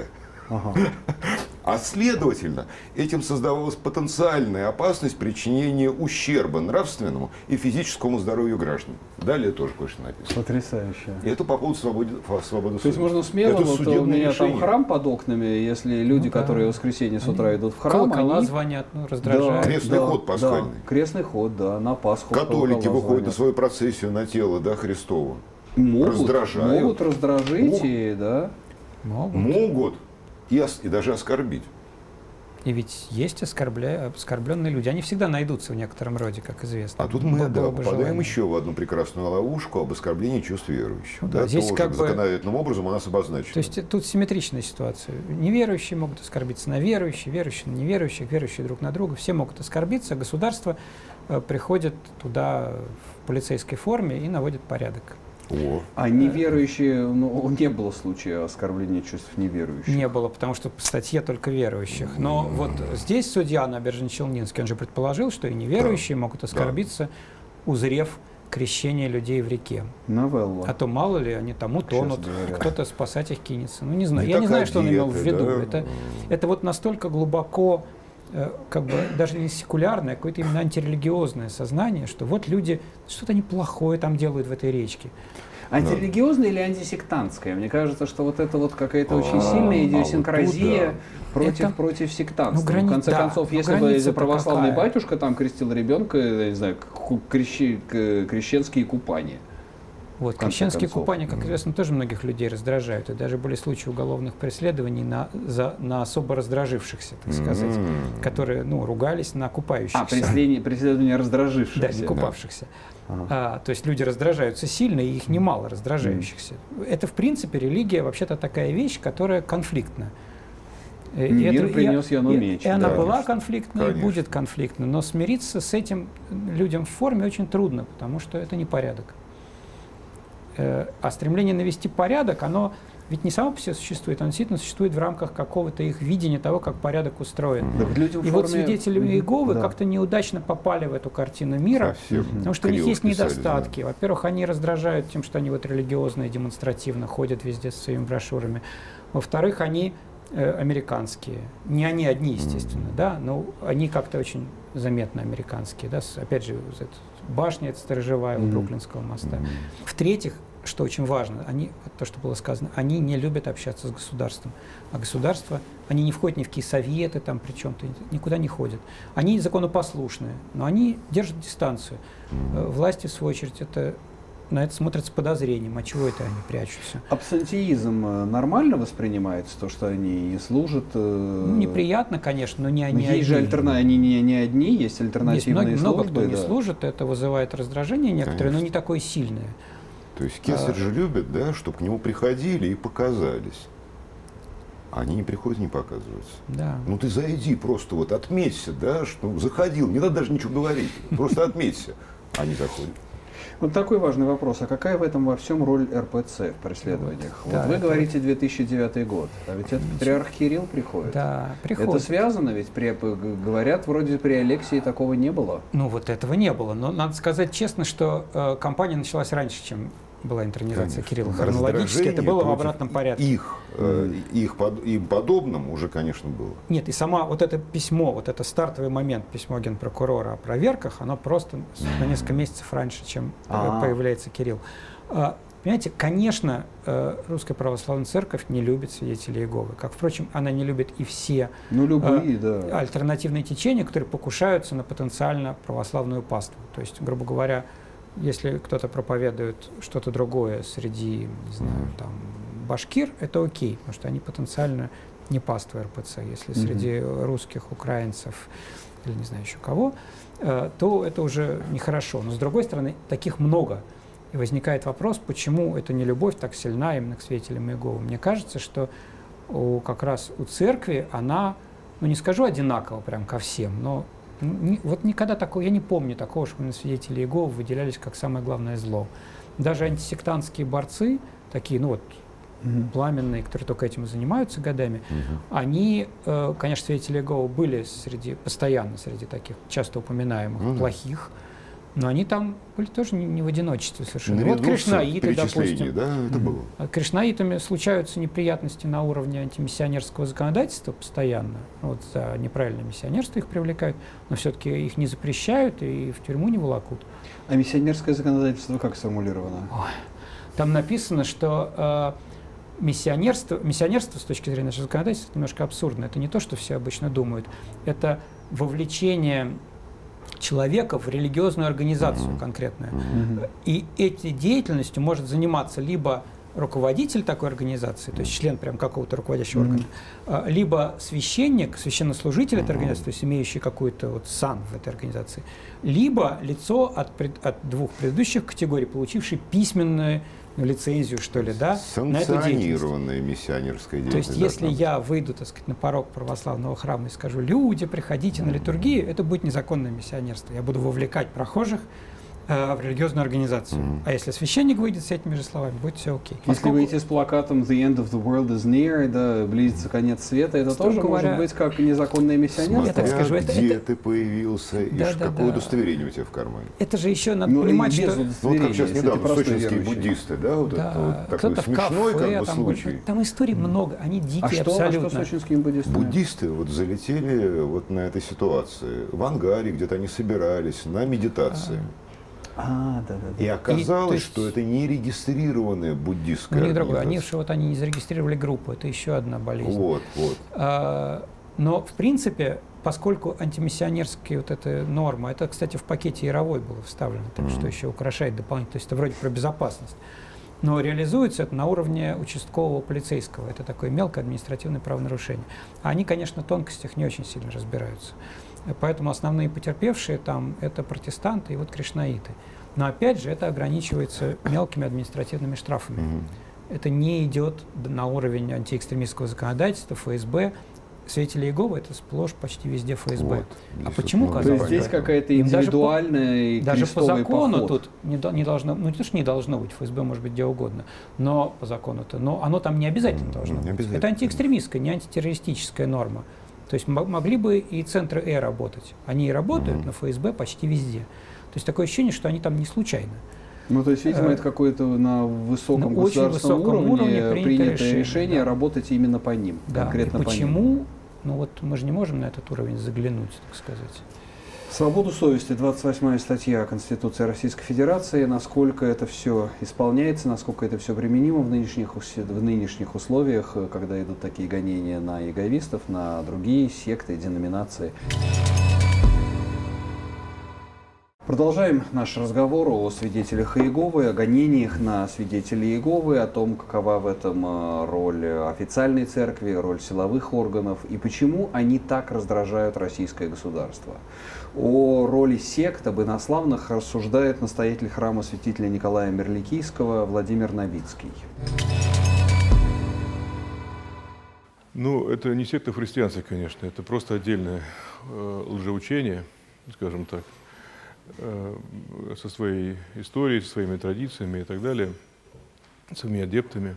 Ага. А следовательно, этим создавалась потенциальная опасность причинения ущерба нравственному и физическому здоровью граждан. Далее тоже кое-что написано. Потрясающе. И это по поводу свободы, свободы То есть слова. можно смело, Это вот у судебное меня решение. там храм под окнами, если люди, Ну да. которые в воскресенье с утра Они идут в храм, Колокола они... звонят, ну, раздражают. Да, Крестный да, ход пасхальный. Да, крестный ход, да, на Пасху. Католики колокола выходят на звонят. свою процессию на тело, да, Христова. Могут, раздражают. могут раздражить, Могут. и, да. Могут. Могут и, ос- и даже оскорбить. И ведь есть оскорбля... оскорбленные люди. Они всегда найдутся в некотором роде, как известно. А тут мы Было да, бы попадаем желание. еще в одну прекрасную ловушку об оскорблении чувств верующих. Ну да, Да, здесь тоже как бы- законодательным образом у нас обозначено. То есть тут симметричная ситуация. Неверующие могут оскорбиться на верующих, верующие на неверующих, верующие друг на друга. Все могут оскорбиться. Государство э, приходит туда в полицейской форме и наводит порядок. О, А неверующие, ну, не было случая оскорбления чувств неверующих. Не было, потому что в статье только верующих. Но вот здесь судья Набережно-Челнинский, он же предположил, что и неверующие могут оскорбиться, узрев крещение людей в реке. Новелла. А то мало ли они там утонут, говоря. кто-то спасать их кинется. Ну не знаю, Не я не так знаю, что он имел в одеты, виду. да? Это, это вот настолько глубоко, э, как бы даже не секулярное, а какое-то именно антирелигиозное сознание, что вот люди что-то неплохое там делают в этой речке. Антирелигиозное или антисектантское? Мне кажется, что вот это вот какая-то очень А, сильная а вот идиосинкразия тут против, Это- против сектантства. ну, грани- в конце да, концов, ну, если бы граница-то если православный какая? батюшка там крестил ребенка, я не знаю, ку- крещи- к- крещенские купания. Вот, В конце крещенские концов. купания, как известно, тоже многих людей раздражают. И даже были случаи уголовных преследований на, за, на особо раздражившихся, так сказать, М. которые ну, ругались на купающихся. А, преследование, преследование раздражившихся. Да, не купавшихся. Ага. А, то есть люди раздражаются сильно, и их немало раздражающихся. Это, в принципе, религия вообще-то такая вещь, которая конфликтна. И Не это- мир принес и- Яну и- меч, И она да, была конечно. конфликтна и Конечно. будет конфликтна. Но смириться с этим людям в форме очень трудно, потому что это не порядок. Э, А стремление навести порядок, оно ведь не само по себе существует, оно действительно существует в рамках какого-то их видения того, как порядок устроен. Да, вот людям в И вот форме- свидетели Мгм. Иеговы Да. как-то неудачно попали в эту картину мира, Совсем потому что у них криво есть вписались, недостатки. Во-первых, они раздражают тем, что они вот религиозные, демонстративно ходят везде со своими брошюрами. Во-вторых, они э, американские. Не они одни, естественно, да, но они как-то очень заметно американские. Да, с- опять же, вот эта башня эта сторожевая у Мгм. Бруклинского моста. В-третьих, что очень важно, они, вот то, что было сказано, они не любят общаться с государством. А государство, они не входят ни в какие советы, там, при чем-то, никуда не ходят. Они законопослушные, но они держат дистанцию. Э, Власти, в свою очередь, это, на это смотрят с подозрением, а чего это они прячутся. Абсентеизм э, нормально воспринимается, то, что они служат? э, Ну, неприятно, конечно, но не но они есть же одни. альтерна... они не, не одни, есть Есть альтернативные много, много службы. кто не да. служит, это вызывает раздражение некоторые, но Конечно. не такое сильное. То есть кесарь же любит, да, чтобы к нему приходили и показались. А они не приходят, не показываются. Да. Ну ты зайди, просто вот отметься, да, что заходил, не надо даже ничего говорить, просто отметься. Они заходят. Вот такой важный вопрос. А какая в этом во всем роль эр пэ цэ в преследованиях? Да, вот вы это- говорите две тысячи девятый год, а ведь это патриарх Кирилл приходит. Да, Это приходит. связано, ведь при, г- говорят, вроде при Алексии такого не было. Ну, вот этого не было. Но надо сказать честно, что э, кампания началась раньше, чем была интернизация Конечно. Кирилла. Хронологически это Раздражение было в против обратном порядке. Их, э, их под- им подобным уже, конечно, было. Нет, и сама вот это письмо, вот это стартовый момент, письмо генпрокурора о проверках, оно просто на несколько месяцев раньше, чем э, А. появляется Кирилл. А, Понимаете, конечно, э, Русская Православная Церковь не любит свидетелей Иеговы. Как, впрочем, она не любит и все Ну, любые, э, да. альтернативные течения, которые покушаются на потенциально православную паству. То есть, грубо говоря, если кто-то проповедует что-то другое среди, не знаю, там, башкир, это окей, потому что они потенциально не паства эр пэ цэ. Если Мгм. среди русских, украинцев или не знаю еще кого, э, то это уже нехорошо. Но с другой стороны, таких много. И возникает вопрос, почему эта нелюбовь так сильна именно к свидетелям Иеговы. Мне кажется, что у, как раз у церкви она, ну не скажу одинаково прям ко всем, но ну, ни- вот никогда такого, я не помню такого, чтобы на свидетели Иеговы выделялись как самое главное зло. Даже антисектантские борцы, такие, ну вот, Мгм. пламенные, которые только этим и занимаются годами, они, э, конечно, свидетели Иеговы были среди, постоянно среди таких часто упоминаемых Ну да. плохих, Но они там были тоже не, не в одиночестве совершенно. Наряду Вот кришнаиты, допустим. Да, это было. А кришнаитами случаются неприятности на уровне антимиссионерского законодательства постоянно. Вот за неправильное миссионерство их привлекают, но все-таки их не запрещают и в тюрьму не волокут. А миссионерское законодательство как сформулировано? Ой. Там написано, что э, миссионерство, миссионерство с точки зрения нашего законодательства немножко абсурдно. Это не то, что все обычно думают. Это вовлечение человека в религиозную организацию mm-hmm. конкретную. Mm-hmm. И этой деятельностью может заниматься либо руководитель такой организации, то есть член прям какого-то руководящего mm-hmm. органа, либо священник, священнослужитель mm-hmm. этой организации, то есть имеющий какой-то вот сан в этой организации, либо лицо от, пред, от двух предыдущих категорий, получивший письменную лицензию, что ли, да, на эту деятельность. Санкционированная миссионерская деятельность. То есть, если я выйду, так сказать, на порог православного храма и скажу: люди, приходите на литургию, это будет незаконное миссионерство. Я буду вовлекать прохожих э, в религиозную организацию. Mm-hmm. А если священник выйдет с этими же словами, будет все окей. Если Поскольку... выйти с плакатом «The end of the world is near», да, близится конец света, это тоже говоря, может быть как незаконное миссионерство? Я так скажу, это, где это... ты появился, да, и да, какое да. удостоверение у тебя в кармане. Это же еще надо ну, понимать, что... Ну, вот как сейчас недавно сочинские буддисты, да, вот да, это вот такой смешной кафе, как бы там, случай. Там историй много, они дикие а что, абсолютно. А что с сочинскими буддистами? Буддисты вот залетели вот на этой ситуации. В ангаре где-то они собирались на медитации. А, да, да, да. И оказалось, и, есть, что это не регистрированная буддистская ну, не организация. Они, что вот они не зарегистрировали группу, это еще одна болезнь. Вот, вот. А, но, в принципе, поскольку антимиссионерская вот эта норма, это, кстати, в пакете Яровой было вставлено, так mm-hmm. что еще украшает дополнительно, то есть это вроде про безопасность. Но реализуется это на уровне участкового полицейского. Это такое мелкое административное правонарушение. А они, конечно, в тонкостях не очень сильно разбираются. Поэтому основные потерпевшие там — это протестанты и вот кришнаиты. Но опять же, это ограничивается мелкими административными штрафами. Mm-hmm. Это не идет на уровень антиэкстремистского законодательства, эф эс бэ. Свидетели Иеговы — это сплошь почти везде эф эс бэ. Вот. А почему, казалось? То есть здесь какая-то индивидуальная даже, даже по закону поход. Тут не, не должно, ну не то, что не должно быть, эф эс бэ может быть где угодно, но по закону-то, но оно там не обязательно mm, должно не быть. Обязательно. Это антиэкстремистская, не антитеррористическая норма. То есть могли бы и центры Э работать. Они и работают mm-hmm. на эф эс бэ почти везде. То есть такое ощущение, что они там не случайно. Ну, то есть, видимо, это какое-то на высоком на государственном высоком уровне, уровне принятое решение, решение да. работать именно по ним, да. конкретно и по почему? ним. Ну вот мы же не можем на этот уровень заглянуть, так сказать. Свободу совести, двадцать восьмая статья Конституции Российской Федерации. Насколько это все исполняется, насколько это все применимо в нынешних, в нынешних условиях, когда идут такие гонения на иеговистов, на другие секты, деноминации. Продолжаем наш разговор о свидетелях Иеговы, о гонениях на свидетелей Иеговы, о том, какова в этом роль официальной церкви, роль силовых органов и почему они так раздражают российское государство. О роли сект, об инославных рассуждает настоятель храма святителя Николая Мерликийского Владимир Новицкий. Ну, это не секта в христианстве, конечно, это просто отдельное э, лжеучение, скажем так, со своей историей, со своими традициями и так далее, своими адептами.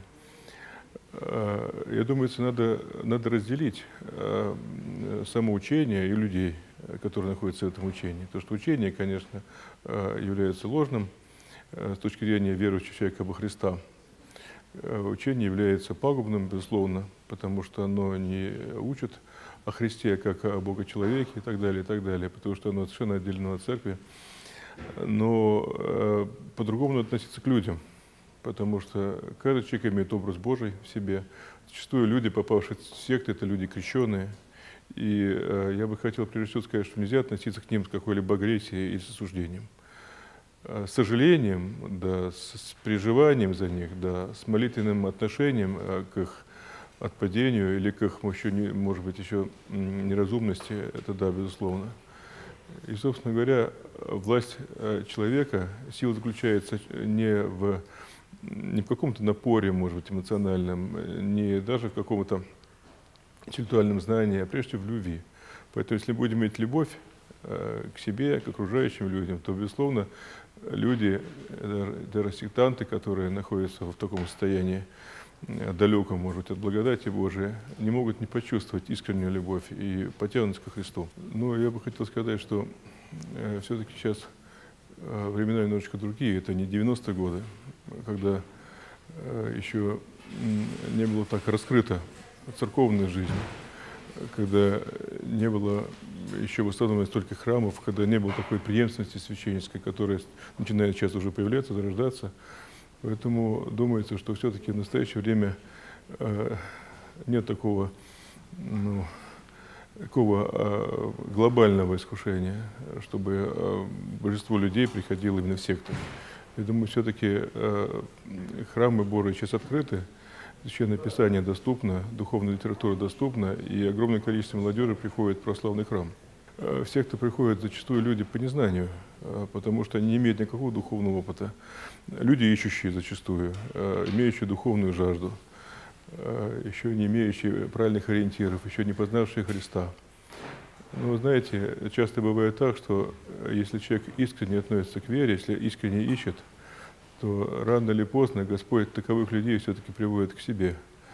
Я думаю, надо, надо разделить самоучение и людей, которые находятся в этом учении. Потому что учение, конечно, является ложным с точки зрения верующего человека во Христа. Учение является пагубным, безусловно, потому что оно не учит о Христе как о Бога-человеке и так далее, и так далее, потому что оно совершенно отделено от церкви. Но э, по-другому надо относиться к людям, потому что каждый человек имеет образ Божий в себе. Зачастую люди, попавшие в секты, это люди крещенные. И э, я бы хотел прежде всего сказать, что нельзя относиться к ним с какой-либо агрессией или с осуждением. С сожалением, да, с переживанием за них, да, с молитвенным отношением к их отпадению или к их, может быть, еще неразумности, это да, безусловно. И, собственно говоря, власть человека, сила заключается не в, не в каком-то напоре, может быть, эмоциональном, не даже в каком-то интеллектуальном знании, а прежде всего в любви. Поэтому, если будем иметь любовь к себе, к окружающим людям, то, безусловно, люди, даже сектанты, которые находятся в таком состоянии далеком, может быть, от благодати Божией, не могут не почувствовать искреннюю любовь и потянуться ко Христу. Но я бы хотел сказать, что э, все-таки сейчас времена немножечко другие. Это не девяностые годы, когда еще не было так раскрыто церковная жизнь, когда не было еще восстановлено столько храмов, когда не было такой преемственности священнической, которая начинает сейчас уже появляться, зарождаться. Поэтому думается, что все-таки в настоящее время э, нет такого, ну, такого э, глобального искушения, чтобы э, большинство людей приходило именно в секту. Я думаю, все-таки э, храмы Божии сейчас открыты, Священное Писание доступно, духовная литература доступна, и огромное количество молодежи приходит в православный храм. Э, в секту приходят зачастую люди по незнанию, э, потому что они не имеют никакого духовного опыта. Люди, ищущие зачастую, э, имеющие духовную жажду, э, еще не имеющие правильных ориентиров, еще не познавшие Христа. Но вы знаете, часто бывает так, что если человек искренне относится к вере, если искренне ищет, то рано или поздно Господь таковых людей все-таки приводит к себе.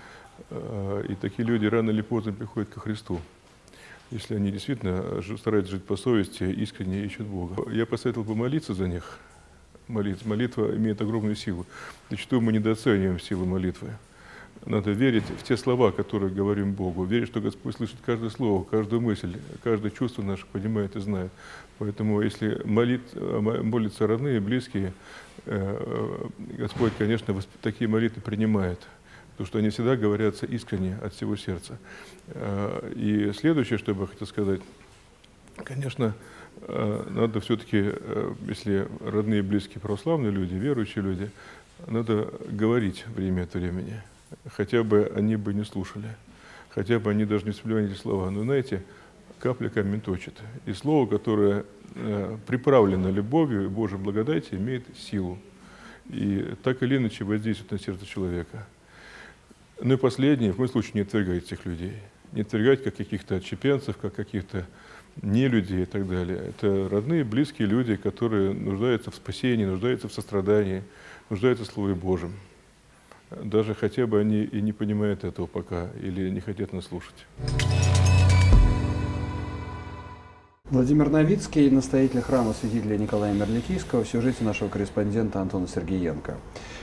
И такие люди рано или поздно приходят ко Христу, если они действительно стараются жить по совести, искренне ищут Бога. Я посоветовал помолиться за них. Молиться. Молитва имеет огромную силу. Зачастую мы недооцениваем силу молитвы. Надо верить в те слова, которые говорим Богу, верить, что Господь слышит каждое слово, каждую мысль, каждое чувство наше понимает и знает. Поэтому, если молит, молятся родные, близкие, Господь, конечно, такие молитвы принимает, потому что они всегда говорятся искренне от всего сердца. И следующее, что я хотел сказать, конечно, надо все-таки, если родные, близкие, православные люди, верующие люди, надо говорить время от времени. Хотя бы они бы не слушали, хотя бы они даже не вспоминали эти слова. Но знаете, капля камень точит. И слово, которое э, приправлено любовью и Божьей благодатью, имеет силу. И так или иначе воздействует на сердце человека. Ну и последнее, в моем случае, не отвергать этих людей. Не отвергать как каких-то отщепенцев, как каких-то нелюдей и так далее. Это родные, близкие люди, которые нуждаются в спасении, нуждаются в сострадании, нуждаются в Слове Божьем. Даже хотя бы они и не понимают этого пока, или не хотят нас слушать. Владимир Новицкий, настоятель храма святителя Николая Мерликийского, в сюжете нашего корреспондента Антона Сергеенко.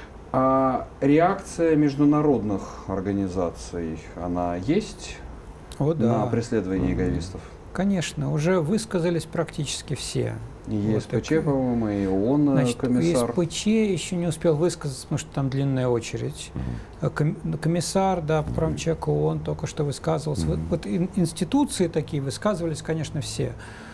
А реакция международных организаций, она есть О, да. на преследование иеговистов? Конечно, уже высказались практически все. И ЕСПЧ, вот, по-моему, и ООН, значит, комиссар. ЕСПЧ еще не успел высказаться, потому что там длинная очередь. Угу. Комиссар, да, по правам человека ООН только что высказывался. Угу. Вот, вот институции такие высказывались, конечно, все.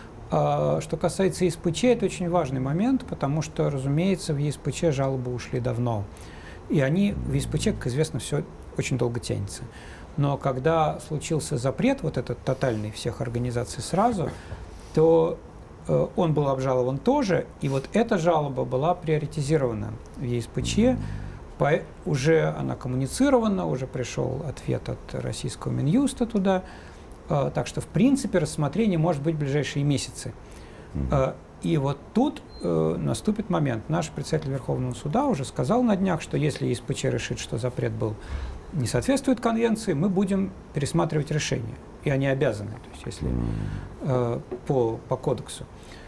А, что касается ЕСПЧ, это очень важный момент, потому что, разумеется, в ЕСПЧ жалобы ушли давно. И они, в ЕСПЧ, как известно, все очень долго тянется. Но когда случился запрет, вот этот тотальный всех организаций сразу, то э, он был обжалован тоже, и вот эта жалоба была приоритизирована в ЕСПЧ, по, уже она коммуницирована, уже пришел ответ от российского Минюста туда, э, так что, в принципе, рассмотрение может быть в ближайшие месяцы. Э, и вот тут э, наступит момент. Наш председатель Верховного суда уже сказал на днях, что если ЕСПЧ решит, что запрет был не соответствует конвенции, мы будем пересматривать решение. И они обязаны, то есть если э, по, по кодексу.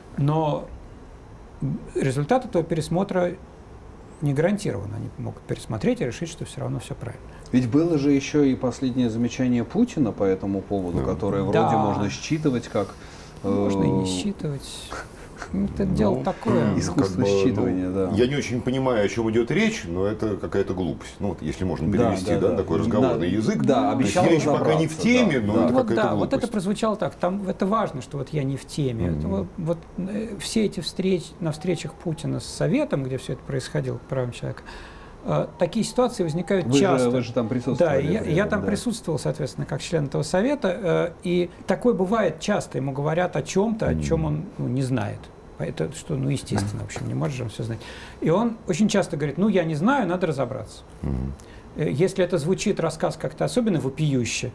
Но результат этого пересмотра не гарантирован. Они могут пересмотреть и решить, что все равно все правильно. Ведь было же еще и последнее замечание Путина по этому поводу, которое вроде да. можно считывать как... Э, можно и не считывать. Это ну, дело такое. Искусство как бы, считывания, ну, да. Я не очень понимаю, о чем идет речь, но это какая-то глупость. Ну, вот, если можно перевести, да, да, да, да, такой разговорный да, язык. Да, обещал речь пока не в теме, да, но да. это вот, какая-то да, глупость. Вот это прозвучало так. Там, это важно, что вот я не в теме. Mm-hmm. это, вот, вот, все эти встречи, на встречах Путина с Советом, где все это происходило, по правам человека, такие ситуации возникают вы часто. Же, вы же там присутствовали. Да, я, этом, я там да. присутствовал, соответственно, как член этого совета. И такое бывает часто. Ему говорят о чем-то, о чем он ну, не знает. Это что, ну, естественно, в общем, не может же он все знать. И он очень часто говорит, ну, я не знаю, надо разобраться. Mm-hmm. Если это звучит, рассказ как-то особенно вопиюще,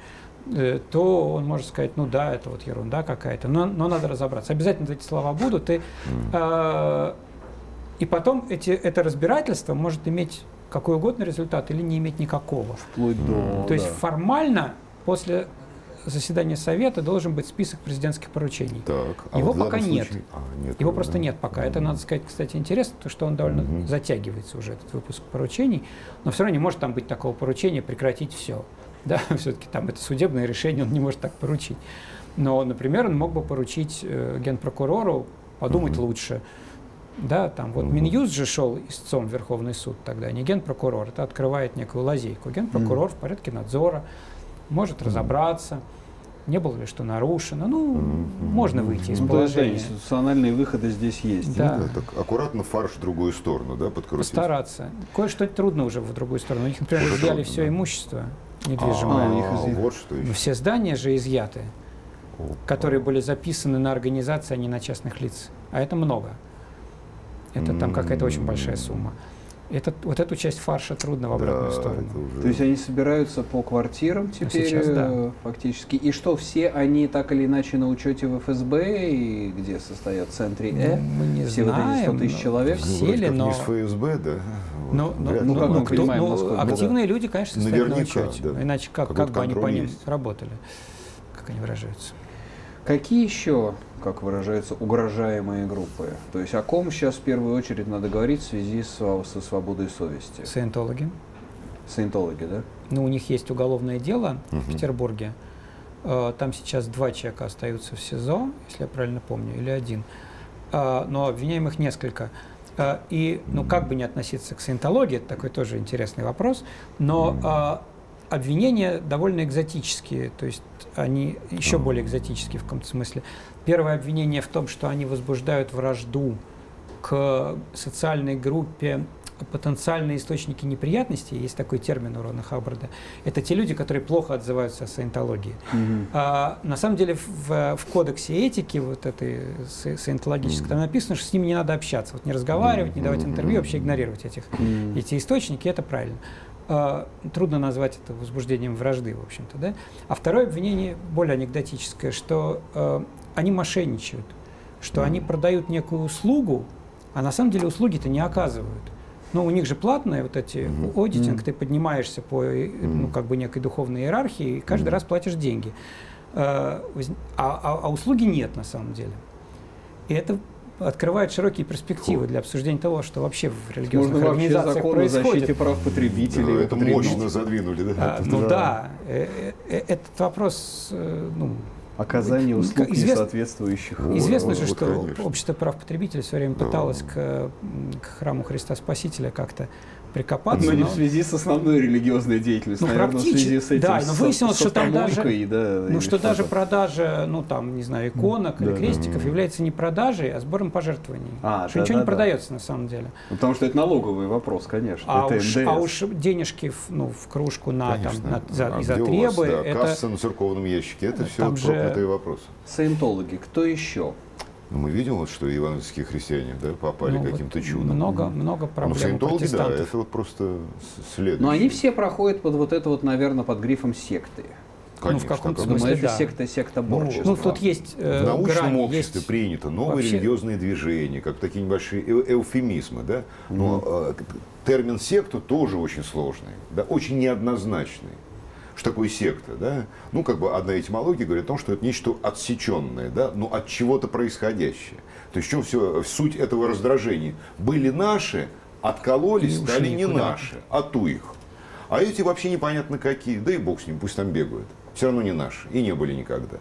то он может сказать, ну, да, это вот ерунда какая-то, но, но надо разобраться. Обязательно эти слова будут. И, mm-hmm. э, и потом эти, это разбирательство может иметь какой угодно результат или не иметь никакого. Вплоть до... То есть да. формально после заседания Совета должен быть список президентских поручений. Так, а Его вот пока нет. случае... а, нет. Его да. просто нет пока. Mm-hmm. Это, надо сказать, кстати, интересно, потому что он довольно mm-hmm. затягивается уже, этот выпуск поручений. Но все равно не может там быть такого поручения прекратить все. Да? Все-таки там это судебное решение, он не может так поручить. Но, например, он мог бы поручить э, генпрокурору подумать mm-hmm. лучше. Да, там вот mm-hmm. Минюст же шел истцом в Верховный суд тогда, не генпрокурор. Это открывает некую лазейку. Генпрокурор mm-hmm. в порядке надзора может mm-hmm. разобраться, не было ли что нарушено. Ну, mm-hmm. можно выйти из ну, положения. Да, институциональные выходы здесь есть. Да. Ну, да, так аккуратно фарш в другую сторону, да, подкрутить. Постараться. Кое-что трудно уже в другую сторону. У них, например, Что изъяли трудно, все да? имущество недвижимое. А, их изъяли. вот что еще. Но все здания же изъяты, Опа. которые были записаны на организации, а не на частных лиц. А это много. Это там какая-то очень большая сумма. Это, вот эту часть фарша трудно в обратную Да, сторону. это уже- То есть они собираются по квартирам теперь сейчас, да. э, фактически. И что, все они так или иначе на учете в эф эс бэ, и где состоят в центре Э? Мы не все вот эти знаем. сто тысяч но человек? Ну, все вроде ли, как но... не из эф эс бэ, да? Ну, Вот, ну, вряд ли. ну, как мы кто- понимаем, ну, насколько, активные люди, конечно, стоят на Наверняка, учете. да. Иначе как, Какой-то как бы они по контроль ним есть. работали, как они выражаются. Какие еще, как выражаются, угрожаемые группы? То есть о ком сейчас в первую очередь надо говорить в связи со, со свободой совести? Саентологи. Саентологи, да? Ну, у них есть уголовное дело Мгм. в Петербурге. Э, Там сейчас два человека остаются в СИЗО, если я правильно помню, или один. Э, Но обвиняемых несколько. Э, И, ну, как бы не относиться к саентологии, это такой тоже интересный вопрос, но э, обвинения довольно экзотические, то есть они еще более экзотические в каком-то смысле. Первое обвинение в том, что они возбуждают вражду к социальной группе, потенциальные источники неприятностей, есть такой термин у Рона Хаббарда, это те люди, которые плохо отзываются о саентологии. Мгм. А, на самом деле в, в кодексе этики вот этой са- саентологической там написано, что с ними не надо общаться, вот не разговаривать, не давать интервью, вообще игнорировать этих, Мгм. эти источники, это правильно. А, трудно назвать это возбуждением вражды, в общем-то, да. А второе обвинение более анекдотическое, что а, они мошенничают, что они продают некую услугу, а на самом деле услуги-то не оказывают. Но у них же платные вот эти Мгм. аудитинг, Мгм. ты поднимаешься по э, ну, как бы некой духовной иерархии и каждый раз платишь деньги. Э, воз- А, а- а услуги нет на самом деле. И это открывает широкие перспективы для обсуждения того, что вообще в религиозных Можно вообще организациях закон о защите происходит. прав Да, потребителей. это употребить. мощно задвинули, да? А, ну Да. да, э, э, этот вопрос, э, ну, Оказание Как услуг извест- несоответствующих. Вот, известно вот, же, вот, что конечно. общество прав потребителей все время Да. пыталось к, м, к храму Христа Спасителя как-то прикопаться. Но не но- в связи с основной религиозной деятельностью, Ну, наверное, в практически, связи с этим. да, но со- выяснилось, со что там даже- стамонькой, да, Ну, или что даже что-то. продажа, ну, там, не знаю, иконок или Да, да. крестиков является не продажей, а сбором пожертвований. А, что да, ничего да, не да. продается на самом деле. Ну, потому что это налоговый вопрос, конечно. А это уж, эн дэ эс. а уж денежки в, ну, в кружку на, там, Конечно. на, за, А и за где у вас, требы, да, это... касса на церковном ящике, это все Там же- проклятые вопросы. Саентологи, кто еще? Ну, мы видим, вот, что евангельские христиане, да, попали ну, вот каким-то чудом. Много, много Ну, проблем у саентологи, да, протестантов. это вот просто с- следующее. Но они все проходят под вот это вот, наверное, под грифом секты. Конечно, ну, в каком-то как смысле, Думаю, это да. секта, секта Ну, борчества. Ну, тут есть э, В научном грани, обществе есть... принято новые вообще- религиозные движения, как такие небольшие эу- эуфемизмы, да? Но э, к- термин секта тоже очень сложный, да, очень неоднозначный. Что такое секта, да? Ну, как бы одна этимология говорит о том, что это нечто отсеченное, да, но от чего-то происходящее. То есть в чем все, суть этого раздражения? Были наши, откололись, И стали ушли не куда-то. наши, а ту их. А эти вообще непонятно какие, да и бог с ним, пусть там бегают. Все равно не наши, и не были никогда.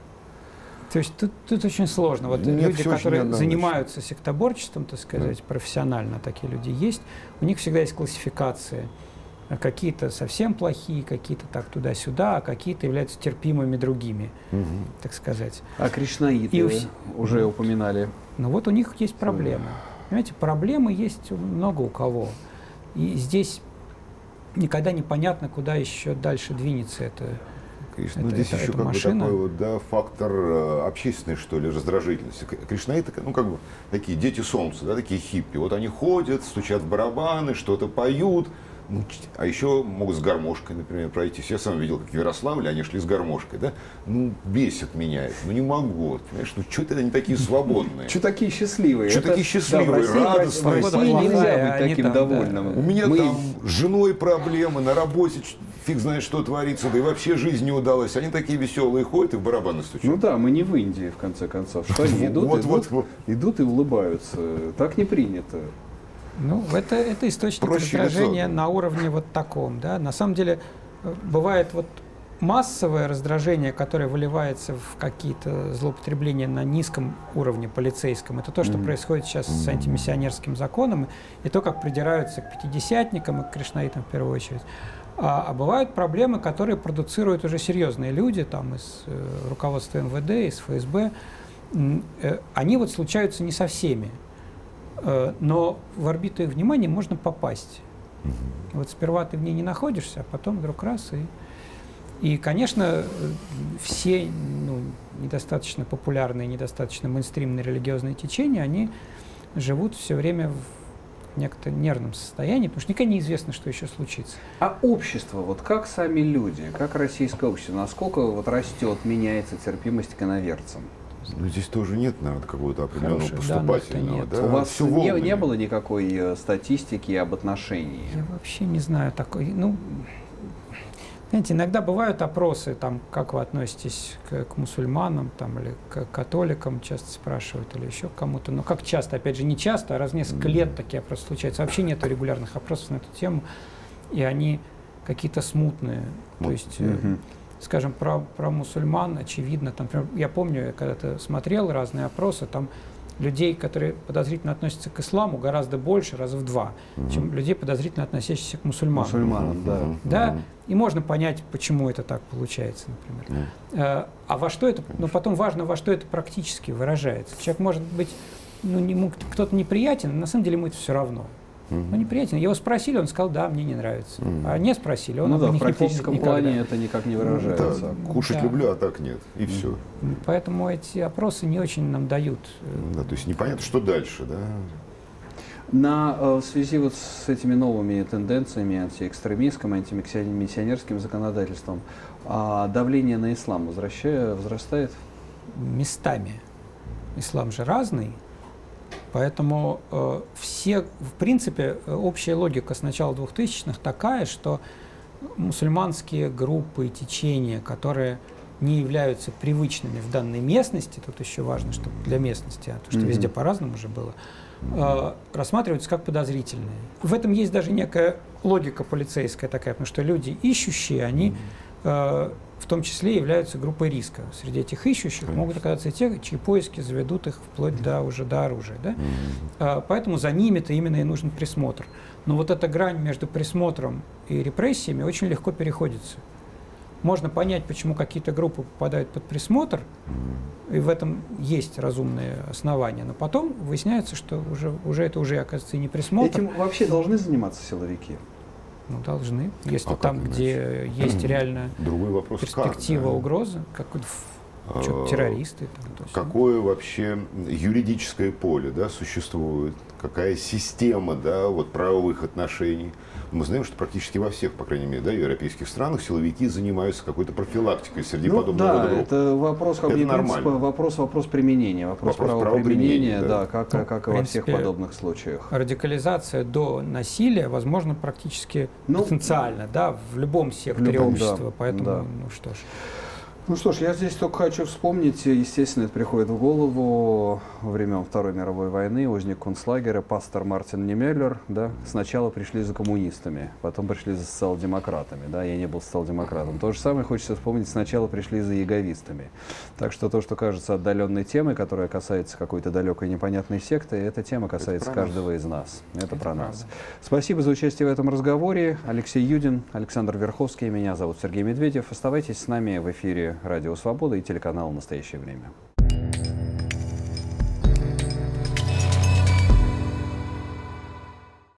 То есть тут, тут очень сложно. Вот Нет, люди, всё очень которые неоднозначно. занимаются сектоборчеством, так сказать, профессионально, такие люди есть, у них всегда есть классификации. Какие-то совсем плохие, какие-то так туда-сюда, а какие-то являются терпимыми другими, так сказать. А кришнаиты И у вс- уже упоминали. Но вот у них есть проблемы. Понимаете, проблемы есть много у кого. И здесь никогда непонятно, куда еще дальше двинется это. Кришна, Это- ну, здесь это- еще это как бы машина. такой вот, да, фактор э, общественной, что ли, раздражительности. К- Кришнаиты, ну, как бы такие дети солнца, да, такие хиппи. Вот они ходят, стучат в барабаны, что-то поют. Ну, ч- а еще могут с гармошкой, например, пройтись. Я сам видел, как в Ярославле они шли с гармошкой, да. Ну, бесит меня это. Ну, не могу. Вот, понимаешь, ну, что-то они такие свободные. Что такие счастливые? Чё Это- такие счастливые, да, в России, радостные, в России свободные. нельзя Плохая, быть они таким там, да. довольным. У меня Мы- там с женой проблемы, на работе ч- фиг знает, что творится, да и вообще жизнь не удалась. Они такие веселые ходят и в барабаны стучат. Ну да, мы не в Индии, в конце концов. Что они идут, Вот, идут, вот, вот. идут и улыбаются. Так не принято. Ну, это, это источник Проще раздражения лицо. на уровне вот таком, да. На самом деле бывает вот массовое раздражение, которое выливается в какие-то злоупотребления на низком уровне полицейском. Это то, что mm-hmm. происходит сейчас с антимиссионерским законом, и то, как придираются к пятидесятникам и к кришнаитам в первую очередь. А, а бывают проблемы, которые продуцируют уже серьезные люди, там, из э, руководства эм вэ дэ, из эф эс бэ. Э, они вот случаются не со всеми. Но в орбиту их внимания можно попасть. Mm-hmm. Вот сперва ты в ней не находишься, а потом вдруг раз и... И, конечно, все ну, недостаточно популярные, недостаточно мейнстримные религиозные течения, они живут все время в некотором нервном состоянии, потому что никогда неизвестно, что еще случится. А общество, вот как сами люди, как российское общество, насколько вот растет, меняется терпимость к иноверцам? Ну, здесь тоже нет, наверное, какого-то определенного Хороших поступательного. нет. Да? У вас Всё не, волнами. не было никакой статистики об отношении? Я вообще не знаю такой. Ну, знаете, иногда бывают опросы, там, как вы относитесь к, к мусульманам там, или к католикам, часто спрашивают, или еще к кому-то. Но как часто? Опять же, не часто, а раз в несколько лет такие опросы случаются. Вообще нет регулярных опросов на эту тему, и они какие-то смутные. То есть, mm-hmm. скажем, про, про мусульман, очевидно, там, например, я помню, я когда-то смотрел разные опросы, там людей, которые подозрительно относятся к исламу, гораздо больше, раза в два, mm-hmm. чем людей, подозрительно относящихся к мусульманам. Мусульманам, да. Mm-hmm. Да? И можно понять, почему это так получается, например. Mm-hmm. А во что это, ну, потом важно, во что это практически выражается. Человек может быть, ну, ему кто-то неприятен, на самом деле ему это все равно. Mm-hmm. Ну, неприятен. Его спросили, он сказал, да, мне не нравится. Mm-hmm. А не спросили, он ну, об да, них в практическом не помнит плане никогда. это никак не выражается. Да, кушать да. люблю, а так нет. И mm-hmm. все. Поэтому эти опросы не очень нам дают. Да, то есть непонятно, что дальше, да? На, в связи вот с этими новыми тенденциями, антиэкстремистским, антимиссионерским законодательством, давление на ислам возвращает, возрастает? Местами. Ислам же разный. Поэтому э, все, в принципе, общая логика с начала двухтысячных такая, что мусульманские группы и течения, которые не являются привычными в данной местности, тут еще важно, что для местности, а то, что mm-hmm. везде по-разному уже было, э, рассматриваются как подозрительные. В этом есть даже некая логика полицейская такая, потому что люди ищущие, они э, в том числе являются группой риска. Среди этих ищущих Конечно. Могут оказаться и те, чьи поиски заведут их вплоть mm-hmm. до, уже до оружия. Да? Mm-hmm. э, поэтому за ними-то именно и нужен присмотр. Но вот эта грань между присмотром и репрессиями очень легко переходится. Можно понять, почему какие-то группы попадают под присмотр, и в этом есть разумные основания. Но потом выясняется, что уже, уже это уже, оказывается, и не присмотр. Этим вообще должны заниматься силовики? Ну, должны. Если а там, где есть реальная вопрос, перспектива как, да? угрозы, как что-то террористы. Там, какое вообще юридическое поле, да, существует? Какая система, да, вот, правовых отношений? Мы знаем, что практически во всех, по крайней мере, да, европейских странах силовики занимаются какой-то профилактикой среди ну, подобного да, рода групп. Это вопрос, как это принципе, вопрос, вопрос применения, вопрос, вопрос правоприменения, да, да, как, ну, как и во всех подобных случаях. Радикализация до насилия возможно практически ну, потенциально, да, в любом секторе в любом, общества, да, поэтому, да. ну что ж. Ну что ж, я здесь только хочу вспомнить, естественно, это приходит в голову времен Второй мировой войны, узник концлагеря, пастор Мартин Немеллер, да, сначала пришли за коммунистами, потом пришли за социал-демократами, да, я не был социал-демократом. То же самое хочется вспомнить, сначала пришли за яговистами. Так что то, что кажется отдаленной темой, которая касается какой-то далекой непонятной секты, эта тема касается это каждого из нас. Это, это про нас. Спасибо за участие в этом разговоре. Алексей Юдин, Александр Верховский, меня зовут Сергей Медведев. Оставайтесь с нами в эфире Радио Свобода и телеканала «Настоящее время».